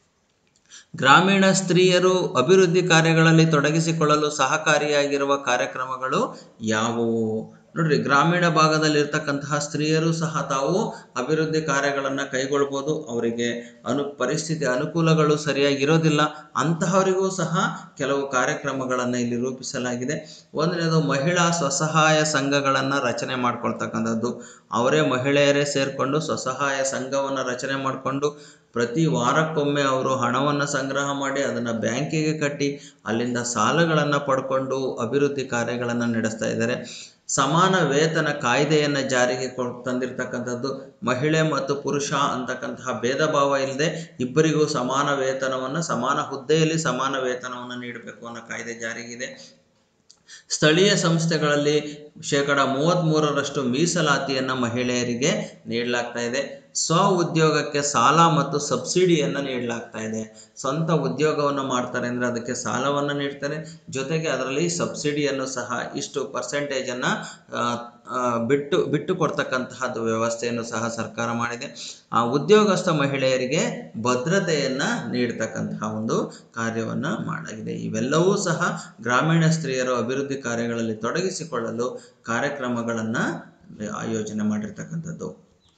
[SPEAKER 1] ಗ್ರಾಮೀಣ ಸ್ತ್ರೀಯರು ಅಭಿವೃದ್ಧಿ ಕಾರ್ಯಗಳಲ್ಲಿ ತೊಡಗಿಸಿಕೊಳ್ಳಲು ಸಹಕಾರಿಯಾಗಿರುವ ಕಾರ್ಯಕ್ರಮಗಳು ಯಾವುವು? ನೋಡ್ರಿ, ಗ್ರಾಮೀಣ ಭಾಗದಲ್ಲಿ ಇರ್ತಕ್ಕಂತಹ ಸ್ತ್ರೀಯರು ಸಹ ತಾವು ಅಭಿವೃದ್ಧಿ ಕಾರ್ಯಗಳನ್ನು ಕೈಗೊಳ್ಬೋದು. ಅವರಿಗೆ ಅನು ಪರಿಸ್ಥಿತಿ ಅನುಕೂಲಗಳು ಸರಿಯಾಗಿರೋದಿಲ್ಲ. ಅಂತಹವರಿಗೂ ಸಹ ಕೆಲವು ಕಾರ್ಯಕ್ರಮಗಳನ್ನು ಇಲ್ಲಿ ರೂಪಿಸಲಾಗಿದೆ. ಒಂದನೇದು ಮಹಿಳಾ ಸ್ವಸಹಾಯ ಸಂಘಗಳನ್ನು ರಚನೆ ಮಾಡ್ಕೊಳ್ತಕ್ಕಂಥದ್ದು. ಅವರೇ ಮಹಿಳೆಯರೇ ಸೇರಿಕೊಂಡು ಸ್ವಸಹಾಯ ಸಂಘವನ್ನು ರಚನೆ ಮಾಡಿಕೊಂಡು ಪ್ರತಿ ವಾರಕ್ಕೊಮ್ಮೆ ಅವರು ಹಣವನ್ನು ಸಂಗ್ರಹ ಮಾಡಿ ಅದನ್ನು ಬ್ಯಾಂಕಿಗೆ ಕಟ್ಟಿ ಅಲ್ಲಿಂದ ಸಾಲಗಳನ್ನು ಪಡ್ಕೊಂಡು ಅಭಿವೃದ್ಧಿ ಕಾರ್ಯಗಳನ್ನು ನಡೆಸ್ತಾ ಇದ್ದಾರೆ. ಸಮಾನ ವೇತನ ಕಾಯ್ದೆಯನ್ನು ಜಾರಿಗೆ ಕೊ ತಂದಿರತಕ್ಕಂಥದ್ದು. ಮಹಿಳೆ ಮತ್ತು ಪುರುಷ ಅಂತಕ್ಕಂತಹ ಭೇದ ಭಾವ ಇಲ್ಲದೆ ಇಬ್ಬರಿಗೂ ಸಮಾನ ವೇತನವನ್ನು, ಸಮಾನ ಹುದ್ದೆಯಲ್ಲಿ ಸಮಾನ ವೇತನವನ್ನು ನೀಡಬೇಕು ಅನ್ನೋ ಕಾಯ್ದೆ ಜಾರಿಗಿದೆ. ಸ್ಥಳೀಯ ಸಂಸ್ಥೆಗಳಲ್ಲಿ ಶೇಕಡ ಮೂವತ್ತ್ಮೂರರಷ್ಟು ಮೀಸಲಾತಿಯನ್ನು ಮಹಿಳೆಯರಿಗೆ ನೀಡಲಾಗ್ತಾ ಇದೆ. ಸ್ವ ಉದ್ಯೋಗಕ್ಕೆ ಸಾಲ ಮತ್ತು ಸಬ್ಸಿಡಿಯನ್ನು ನೀಡಲಾಗ್ತಾ ಇದೆ. ಸ್ವಂತ ಉದ್ಯೋಗವನ್ನು ಮಾಡ್ತಾರೆ ಅಂದರೆ ಅದಕ್ಕೆ ಸಾಲವನ್ನು ನೀಡ್ತಾರೆ. ಜೊತೆಗೆ ಅದರಲ್ಲಿ ಸಬ್ಸಿಡಿಯನ್ನು ಸಹ ಇಷ್ಟು ಪರ್ಸೆಂಟೇಜನ್ನು ಬಿಟ್ಟು ಬಿಟ್ಟು ಕೊಡ್ತಕ್ಕಂತಹದ್ದು ವ್ಯವಸ್ಥೆಯನ್ನು ಸಹ ಸರ್ಕಾರ ಮಾಡಿದೆ. ಆ ಉದ್ಯೋಗಸ್ಥ ಮಹಿಳೆಯರಿಗೆ ಭದ್ರತೆಯನ್ನು ನೀಡ್ತಕ್ಕಂತಹ ಒಂದು ಕಾರ್ಯವನ್ನು ಮಾಡಲಾಗಿದೆ. ಇವೆಲ್ಲವೂ ಸಹ ಗ್ರಾಮೀಣ ಸ್ತ್ರೀಯರು ಅಭಿವೃದ್ಧಿ ಕಾರ್ಯಗಳಲ್ಲಿ ತೊಡಗಿಸಿಕೊಳ್ಳಲು ಕಾರ್ಯಕ್ರಮಗಳನ್ನು ಆಯೋಜನೆ ಮಾಡಿರ್ತಕ್ಕಂಥದ್ದು.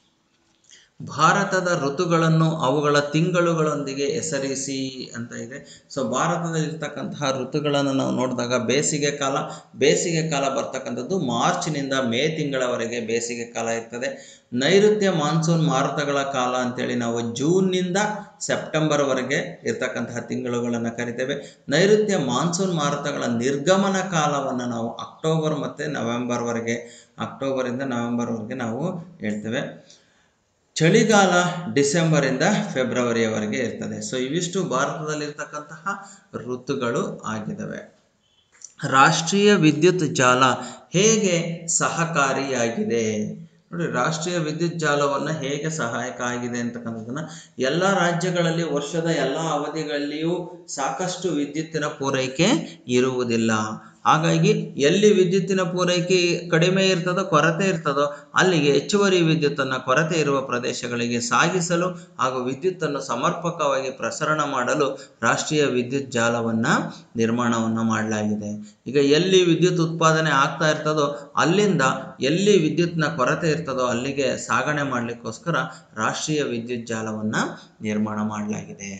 [SPEAKER 1] ಭಾರತದ ಋತುಗಳನ್ನು ಅವುಗಳ ತಿಂಗಳುಗಳೊಂದಿಗೆ ಹೆಸರಿಸಿ ಅಂತ ಇದೆ. ಸೊ ಭಾರತದಲ್ಲಿರ್ತಕ್ಕಂತಹ ಋತುಗಳನ್ನು ನಾವು ನೋಡಿದಾಗ ಬೇಸಿಗೆ ಕಾಲ ಬೇಸಿಗೆ ಕಾಲ ಬರ್ತಕ್ಕಂಥದ್ದು ಮಾರ್ಚ್ನಿಂದ ಮೇ ತಿಂಗಳವರೆಗೆ ಬೇಸಿಗೆ ಕಾಲ ಇರ್ತದೆ. ನೈಋತ್ಯ ಮಾನ್ಸೂನ್ ಮಾರುತಗಳ ಕಾಲ ಅಂತೇಳಿ ನಾವು ಜೂನ್ನಿಂದ ಸೆಪ್ಟೆಂಬರ್ವರೆಗೆ ಇರ್ತಕ್ಕಂತಹ ತಿಂಗಳುಗಳನ್ನು ಕರಿತೇವೆ. ನೈಋತ್ಯ ಮಾನ್ಸೂನ್ ಮಾರುತಗಳ ನಿರ್ಗಮನ ಕಾಲವನ್ನು ನಾವು ಅಕ್ಟೋಬರ್ ಮತ್ತು ನವೆಂಬರ್ವರೆಗೆ ಅಕ್ಟೋಬರಿಂದ ನವೆಂಬರ್ವರೆಗೆ ನಾವು ಹೇಳ್ತೇವೆ. ಚಳಿಗಾಲ ಡಿಸೆಂಬರಿಂದ ಫೆಬ್ರವರಿಯವರೆಗೆ ಇರ್ತದೆ. ಸೊ ಇವಿಷ್ಟು ಭಾರತದಲ್ಲಿರ್ತಕ್ಕಂತಹ ಋತುಗಳು ಆಗಿದ್ದಾವೆ. ರಾಷ್ಟ್ರೀಯ ವಿದ್ಯುತ್ ಜಾಲ ಹೇಗೆ ಸಹಕಾರಿಯಾಗಿದೆ? ನೋಡಿ, ರಾಷ್ಟ್ರೀಯ ವಿದ್ಯುತ್ ಜಾಲವನ್ನು ಹೇಗೆ ಸಹಾಯಕ ಆಗಿದೆ ಅಂತಕ್ಕಂಥದ್ದನ್ನು ಎಲ್ಲ ರಾಜ್ಯಗಳಲ್ಲಿ ವರ್ಷದ ಎಲ್ಲ ಅವಧಿಗಳಲ್ಲಿಯೂ ಸಾಕಷ್ಟು ವಿದ್ಯುತ್ತಿನ ಪೂರೈಕೆ ಇರುವುದಿಲ್ಲ. ಹಾಗಾಗಿ ಎಲ್ಲಿ ವಿದ್ಯುತ್ತಿನ ಪೂರೈಕೆ ಕಡಿಮೆ ಇರ್ತದೋ, ಕೊರತೆ ಇರ್ತದೋ ಅಲ್ಲಿಗೆ ಹೆಚ್ಚುವರಿ ವಿದ್ಯುತ್ತನ್ನು ಕೊರತೆ ಇರುವ ಪ್ರದೇಶಗಳಿಗೆ ಸಾಗಿಸಲು ಹಾಗೂ ವಿದ್ಯುತ್ತನ್ನು ಸಮರ್ಪಕವಾಗಿ ಪ್ರಸರಣ ಮಾಡಲು ರಾಷ್ಟ್ರೀಯ ವಿದ್ಯುತ್ ಜಾಲವನ್ನು ನಿರ್ಮಾಣವನ್ನು ಮಾಡಲಾಗಿದೆ. ಈಗ ಎಲ್ಲಿ ವಿದ್ಯುತ್ ಉತ್ಪಾದನೆ ಆಗ್ತಾ ಇರ್ತದೋ ಅಲ್ಲಿಂದ ಎಲ್ಲಿ ವಿದ್ಯುತ್ನ ಕೊರತೆ ಇರ್ತದೋ ಅಲ್ಲಿಗೆ ಸಾಗಣೆ ಮಾಡಲಿಕ್ಕೋಸ್ಕರ ರಾಷ್ಟ್ರೀಯ ವಿದ್ಯುತ್ ಜಾಲವನ್ನು ನಿರ್ಮಾಣ ಮಾಡಲಾಗಿದೆ.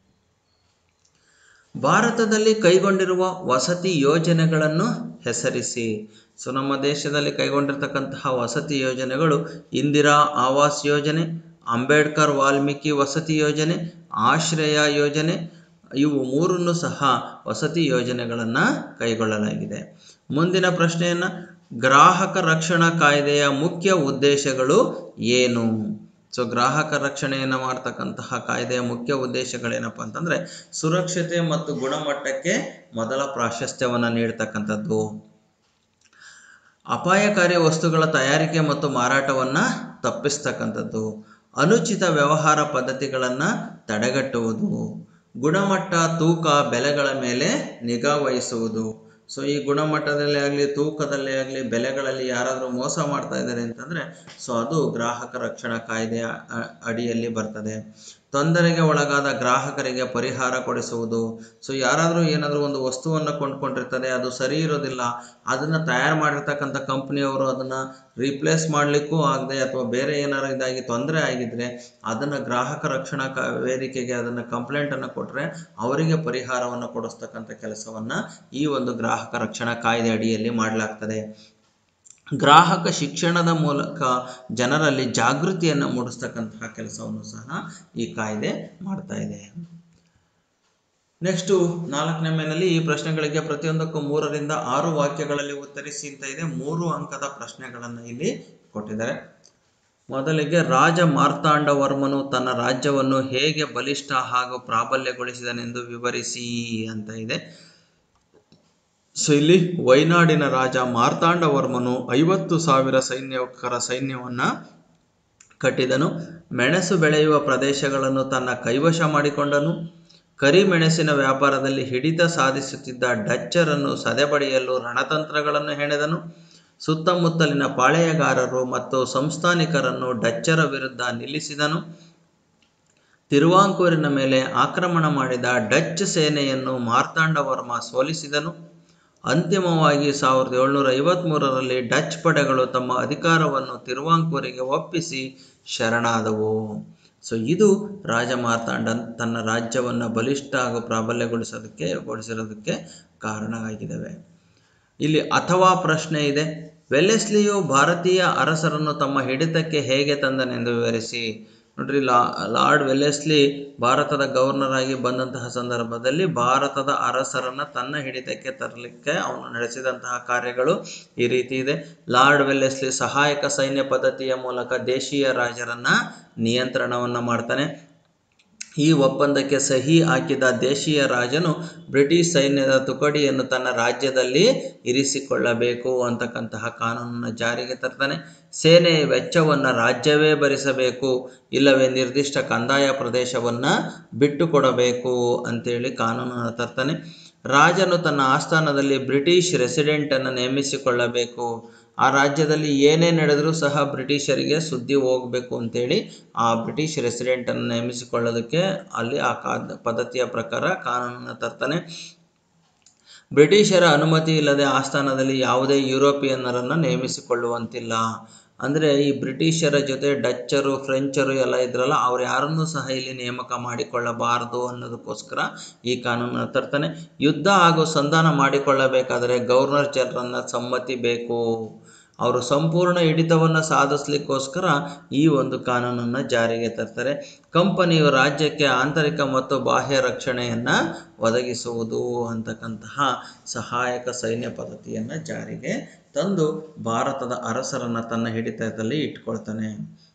[SPEAKER 1] ಭಾರತದಲ್ಲಿ ಕೈಗೊಂಡಿರುವ ವಸತಿ ಯೋಜನೆಗಳನ್ನು ಹೆಸರಿಸಿ. ಸೊ ನಮ್ಮ ದೇಶದಲ್ಲಿ ಕೈಗೊಂಡಿರ್ತಕ್ಕಂತಹ ವಸತಿ ಯೋಜನೆಗಳು ಇಂದಿರಾ ಆವಾಸ್ ಯೋಜನೆ, ಅಂಬೇಡ್ಕರ್ ವಾಲ್ಮೀಕಿ ವಸತಿ ಯೋಜನೆ, ಆಶ್ರಯ ಯೋಜನೆ, ಇವು ಮೂರನ್ನು ಸಹ ವಸತಿ ಯೋಜನೆಗಳನ್ನು ಕೈಗೊಳ್ಳಲಾಗಿದೆ. ಮುಂದಿನ ಪ್ರಶ್ನೆಯನ್ನು, ಗ್ರಾಹಕ ರಕ್ಷಣಾ ಕಾಯ್ದೆಯ ಮುಖ್ಯ ಉದ್ದೇಶಗಳು ಏನು? ಸೊ ಗ್ರಾಹಕ ರಕ್ಷಣೆಯನ್ನು ಮಾಡ್ತಕ್ಕಂತಹ ಕಾಯ್ದೆಯ ಮುಖ್ಯ ಉದ್ದೇಶಗಳೇನಪ್ಪ ಅಂತಂದರೆ ಸುರಕ್ಷತೆ ಮತ್ತು ಗುಣಮಟ್ಟಕ್ಕೆ ಮೊದಲ ಪ್ರಾಶಸ್ತ್ಯವನ್ನು ನೀಡ್ತಕ್ಕಂಥದ್ದು, ಅಪಾಯಕಾರಿ ವಸ್ತುಗಳ ತಯಾರಿಕೆ ಮತ್ತು ಮಾರಾಟವನ್ನು ತಪ್ಪಿಸ್ತಕ್ಕಂಥದ್ದು, ಅನುಚಿತ ವ್ಯವಹಾರ ಪದ್ಧತಿಗಳನ್ನು ತಡೆಗಟ್ಟುವುದು, ಗುಣಮಟ್ಟ, ತೂಕ, ಬೆಲೆಗಳ ಮೇಲೆ ನಿಗಾ ವಹಿಸುವುದು. ಸೊ ಈ ಗುಣಮಟ್ಟದಲ್ಲಿ ಆಗಲಿ, ತೂಕದಲ್ಲಿ ಆಗಲಿ, ಬೆಲೆಗಳಲ್ಲಿ ಯಾರಾದರೂ ಮೋಸ ಮಾಡ್ತಾ ಇದ್ದಾರೆ ಅಂತಂದರೆ ಸೊ ಅದು ಗ್ರಾಹಕ ರಕ್ಷಣಾ ಕಾಯ್ದೆಯ ಅಡಿಯಲ್ಲಿ ಬರ್ತದೆ. ತೊಂದರೆಗೆ ಒಳಗಾದ ಗ್ರಾಹಕರಿಗೆ ಪರಿಹಾರ ಕೊಡಿಸುವುದು. ಸೊ ಯಾರಾದರೂ ಏನಾದರೂ ಒಂದು ವಸ್ತುವನ್ನು ಕೊಂಡ್ಕೊಂಡಿರ್ತಾರೆ, ಅದು ಸರಿ ಇರೋದಿಲ್ಲ, ಅದನ್ನು ತಯಾರು ಮಾಡಿರ್ತಕ್ಕಂಥ ಕಂಪ್ನಿಯವರು ಅದನ್ನು ರೀಪ್ಲೇಸ್ ಮಾಡಲಿಕ್ಕೂ ಆಗದೆ ಅಥವಾ ಬೇರೆ ಏನಾರು ಇದಾಗಿ ತೊಂದರೆ ಆಗಿದ್ದರೆ ಅದನ್ನು ಗ್ರಾಹಕ ರಕ್ಷಣಾ ಕ ವೇದಿಕೆಗೆ ಅದನ್ನು ಕಂಪ್ಲೇಂಟನ್ನು ಕೊಟ್ಟರೆ ಅವರಿಗೆ ಪರಿಹಾರವನ್ನು ಕೊಡಿಸ್ತಕ್ಕಂಥ ಕೆಲಸವನ್ನು ಈ ಒಂದು ಗ್ರಾಹಕ ರಕ್ಷಣಾ ಕಾಯ್ದೆ ಅಡಿಯಲ್ಲಿ ಮಾಡಲಾಗ್ತದೆ. ಗ್ರಾಹಕ ಶಿಕ್ಷಣದ ಮೂಲಕ ಜನರಲ್ಲಿ ಜಾಗೃತಿಯನ್ನು ಮೂಡಿಸ್ತಕ್ಕಂತಹ ಕೆಲಸವನ್ನು ಸಹ ಈ ಕಾಯ್ದೆ ಮಾಡ್ತಾ ಇದೆ. ನೆಕ್ಸ್ಟು ನಾಲ್ಕನೇ ಮೇನಲ್ಲಿ ಈ ಪ್ರಶ್ನೆಗಳಿಗೆ ಪ್ರತಿಯೊಂದಕ್ಕೂ ಮೂರರಿಂದ ಆರು ವಾಕ್ಯಗಳಲ್ಲಿ ಉತ್ತರಿಸಿ ಅಂತ ಇದೆ. ಮೂರು ಅಂಕದ ಪ್ರಶ್ನೆಗಳನ್ನು ಇಲ್ಲಿ ಕೊಟ್ಟಿದ್ದಾರೆ. ಮೊದಲಿಗೆ, ರಾಜ ಮಾರ್ತಾಂಡವರ್ಮನು ತನ್ನ ರಾಜ್ಯವನ್ನು ಹೇಗೆ ಬಲಿಷ್ಠ ಹಾಗೂ ಪ್ರಾಬಲ್ಯಗೊಳಿಸಿದನೆಂದು ವಿವರಿಸಿ ಅಂತ ಇದೆ. ಸೊ ಇಲ್ಲಿ ವೈನಾಡಿನ ರಾಜ ಮಾರ್ತಾಂಡವರ್ಮನು ಐವತ್ತು ಸಾವಿರ ಸೈನಿಕರ ಸೈನ್ಯವನ್ನು ಕಟ್ಟಿದನು. ಮೆಣಸು ಬೆಳೆಯುವ ಪ್ರದೇಶಗಳನ್ನು ತನ್ನ ಕೈವಶ ಮಾಡಿಕೊಂಡನು. ಕರಿಮೆಣಸಿನ ವ್ಯಾಪಾರದಲ್ಲಿ ಹಿಡಿತ ಸಾಧಿಸುತ್ತಿದ್ದ ಡಚ್ಚರನ್ನು ಸದೆಬಡಿಯಲು ರಣತಂತ್ರಗಳನ್ನು ಹೆಣೆದನು. ಸುತ್ತಮುತ್ತಲಿನ ಪಾಳೆಯಗಾರರು ಮತ್ತು ಸಂಸ್ಥಾನಿಕರನ್ನು ಡಚ್ಚರ ವಿರುದ್ಧ ನಿಲ್ಲಿಸಿದನು. ತಿರುವಾಂಕೂರಿನ ಮೇಲೆ ಆಕ್ರಮಣ ಮಾಡಿದ ಡಚ್ ಸೇನೆಯನ್ನು ಮಾರ್ತಾಂಡವರ್ಮ ಸೋಲಿಸಿದನು. ಅಂತಿಮವಾಗಿ ಸಾವಿರದ ಏಳುನೂರ ಐವತ್ತ್ಮೂರರಲ್ಲಿ ಡಚ್ ಪಡೆಗಳು ತಮ್ಮ ಅಧಿಕಾರವನ್ನು ತಿರುವಾಂಕೂರಿಗೆ ಒಪ್ಪಿಸಿ ಶರಣಾದವು. ಸೊ ಇದು ರಾಜ ಮಾರ್ತಾಂಡ ತನ್ನ ರಾಜ್ಯವನ್ನು ಬಲಿಷ್ಠ ಹಾಗೂ ಪ್ರಾಬಲ್ಯಗೊಳಿಸೋದಕ್ಕೆ ಗೊಳಿಸಿರೋದಕ್ಕೆ ಕಾರಣ ಆಗಿದ್ದಾವೆ. ಇಲ್ಲಿ ಅಥವಾ ಪ್ರಶ್ನೆ ಇದೆ. ವೆಲ್ಲೆಸ್ಲಿಯು ಭಾರತೀಯ ಅರಸರನ್ನು ತಮ್ಮ ಹಿಡಿತಕ್ಕೆ ಹೇಗೆ ತಂದನೆಂದು ವಿವರಿಸಿ. ನೋಡ್ರಿ, ಲಾ ಲಾರ್ಡ್ ವೆಲ್ಲೆಸ್ಲಿ ಭಾರತದ ಗವರ್ನರ್ ಆಗಿ ಬಂದಂತಹ ಸಂದರ್ಭದಲ್ಲಿ ಭಾರತದ ಅರಸರನ್ನು ತನ್ನ ಹಿಡಿತಕ್ಕೆ ತರಲಿಕ್ಕೆ ಅವನು ನಡೆಸಿದಂತಹ ಕಾರ್ಯಗಳು ಈ ರೀತಿ ಇದೆ. ಲಾರ್ಡ್ ವೆಲ್ಲೆಸ್ಲಿ ಸಹಾಯಕ ಸೈನ್ಯ ಪದ್ಧತಿಯ ಮೂಲಕ ದೇಶೀಯ ರಾಜರನ್ನ ನಿಯಂತ್ರಣವನ್ನು ಮಾಡ್ತಾನೆ. ಈ ಒಪ್ಪಂದಕ್ಕೆ ಸಹಿ ಹಾಕಿದ ದೇಶೀಯ ರಾಜನು ಬ್ರಿಟಿಷ್ ಸೈನ್ಯದ ತುಕಡಿಯನ್ನು ತನ್ನ ರಾಜ್ಯದಲ್ಲಿ ಇರಿಸಿಕೊಳ್ಳಬೇಕು ಅಂತಕ್ಕಂತಹ ಕಾನೂನನ್ನು ಜಾರಿಗೆ ತರ್ತಾನೆ. ಸೇನೆಯ ವೆಚ್ಚವನ್ನು ರಾಜ್ಯವೇ ಭರಿಸಬೇಕು, ಇಲ್ಲವೇ ನಿರ್ದಿಷ್ಟ ಕಂದಾಯ ಪ್ರದೇಶವನ್ನು ಬಿಟ್ಟುಕೊಡಬೇಕು ಅಂತೇಳಿ ಕಾನೂನನ್ನು ತರ್ತಾನೆ. ರಾಜನು ತನ್ನ ಆಸ್ಥಾನದಲ್ಲಿ ಬ್ರಿಟಿಷ್ ರೆಸಿಡೆಂಟನ್ನು ನೇಮಿಸಿಕೊಳ್ಳಬೇಕು. ಆ ರಾಜ್ಯದಲ್ಲಿ ಏನೇ ನಡೆದರೂ ಸಹ ಬ್ರಿಟಿಷರಿಗೆ ಸುದ್ದಿ ಹೋಗಬೇಕು ಅಂತೇಳಿ ಆ ಬ್ರಿಟಿಷ್ ರೆಸಿಡೆಂಟನ್ನು ನೇಮಿಸಿಕೊಳ್ಳೋದಕ್ಕೆ ಅಲ್ಲಿ ಆ ಕಾ ಪದ್ಧತಿಯ ಪ್ರಕಾರ ಕಾನೂನನ್ನು ತರ್ತಾನೆ. ಬ್ರಿಟಿಷರ ಅನುಮತಿ ಇಲ್ಲದೆ ಆಸ್ಥಾನದಲ್ಲಿ ಯಾವುದೇ ಯುರೋಪಿಯನ್ನರನ್ನು ನೇಮಿಸಿಕೊಳ್ಳುವಂತಿಲ್ಲ. ಅಂದರೆ ಈ ಬ್ರಿಟಿಷರ ಜೊತೆ ಡಚ್ಚರು, ಫ್ರೆಂಚರು ಎಲ್ಲ ಇದ್ರಲ್ಲ, ಅವ್ರು ಯಾರನ್ನೂ ಸಹ ಇಲ್ಲಿ ನೇಮಕ ಮಾಡಿಕೊಳ್ಳಬಾರದು ಅನ್ನೋದಕ್ಕೋಸ್ಕರ ಈ ಕಾನೂನನ್ನು ತರ್ತಾನೆ. ಯುದ್ಧ ಹಾಗೂ ಸಂಧಾನ ಮಾಡಿಕೊಳ್ಳಬೇಕಾದರೆ ಗವರ್ನರ್ ಜನರನ್ನ ಸಮ್ಮತಿ ಬೇಕು. ಅವರು ಸಂಪೂರ್ಣ ಹಿಡಿತವನ್ನು ಸಾಧಿಸಲಿಕ್ಕೋಸ್ಕರ ಈ ಒಂದು ಕಾನೂನನ್ನು ಜಾರಿಗೆ ತರ್ತಾರೆ. ಕಂಪನಿಯು ರಾಜ್ಯಕ್ಕೆ ಆಂತರಿಕ ಮತ್ತು ಬಾಹ್ಯ ರಕ್ಷಣೆಯನ್ನು ಒದಗಿಸುವುದು ಅಂತಕ್ಕಂತಹ ಸಹಾಯಕ ಸೈನ್ಯ ಪದ್ಧತಿಯನ್ನು ಜಾರಿಗೆ ತಂದು ಭಾರತದ ಅರಸರನ್ನು ತನ್ನ ಹಿಡಿತದಲ್ಲಿ ಇಟ್ಕೊಳ್ತಾನೆ.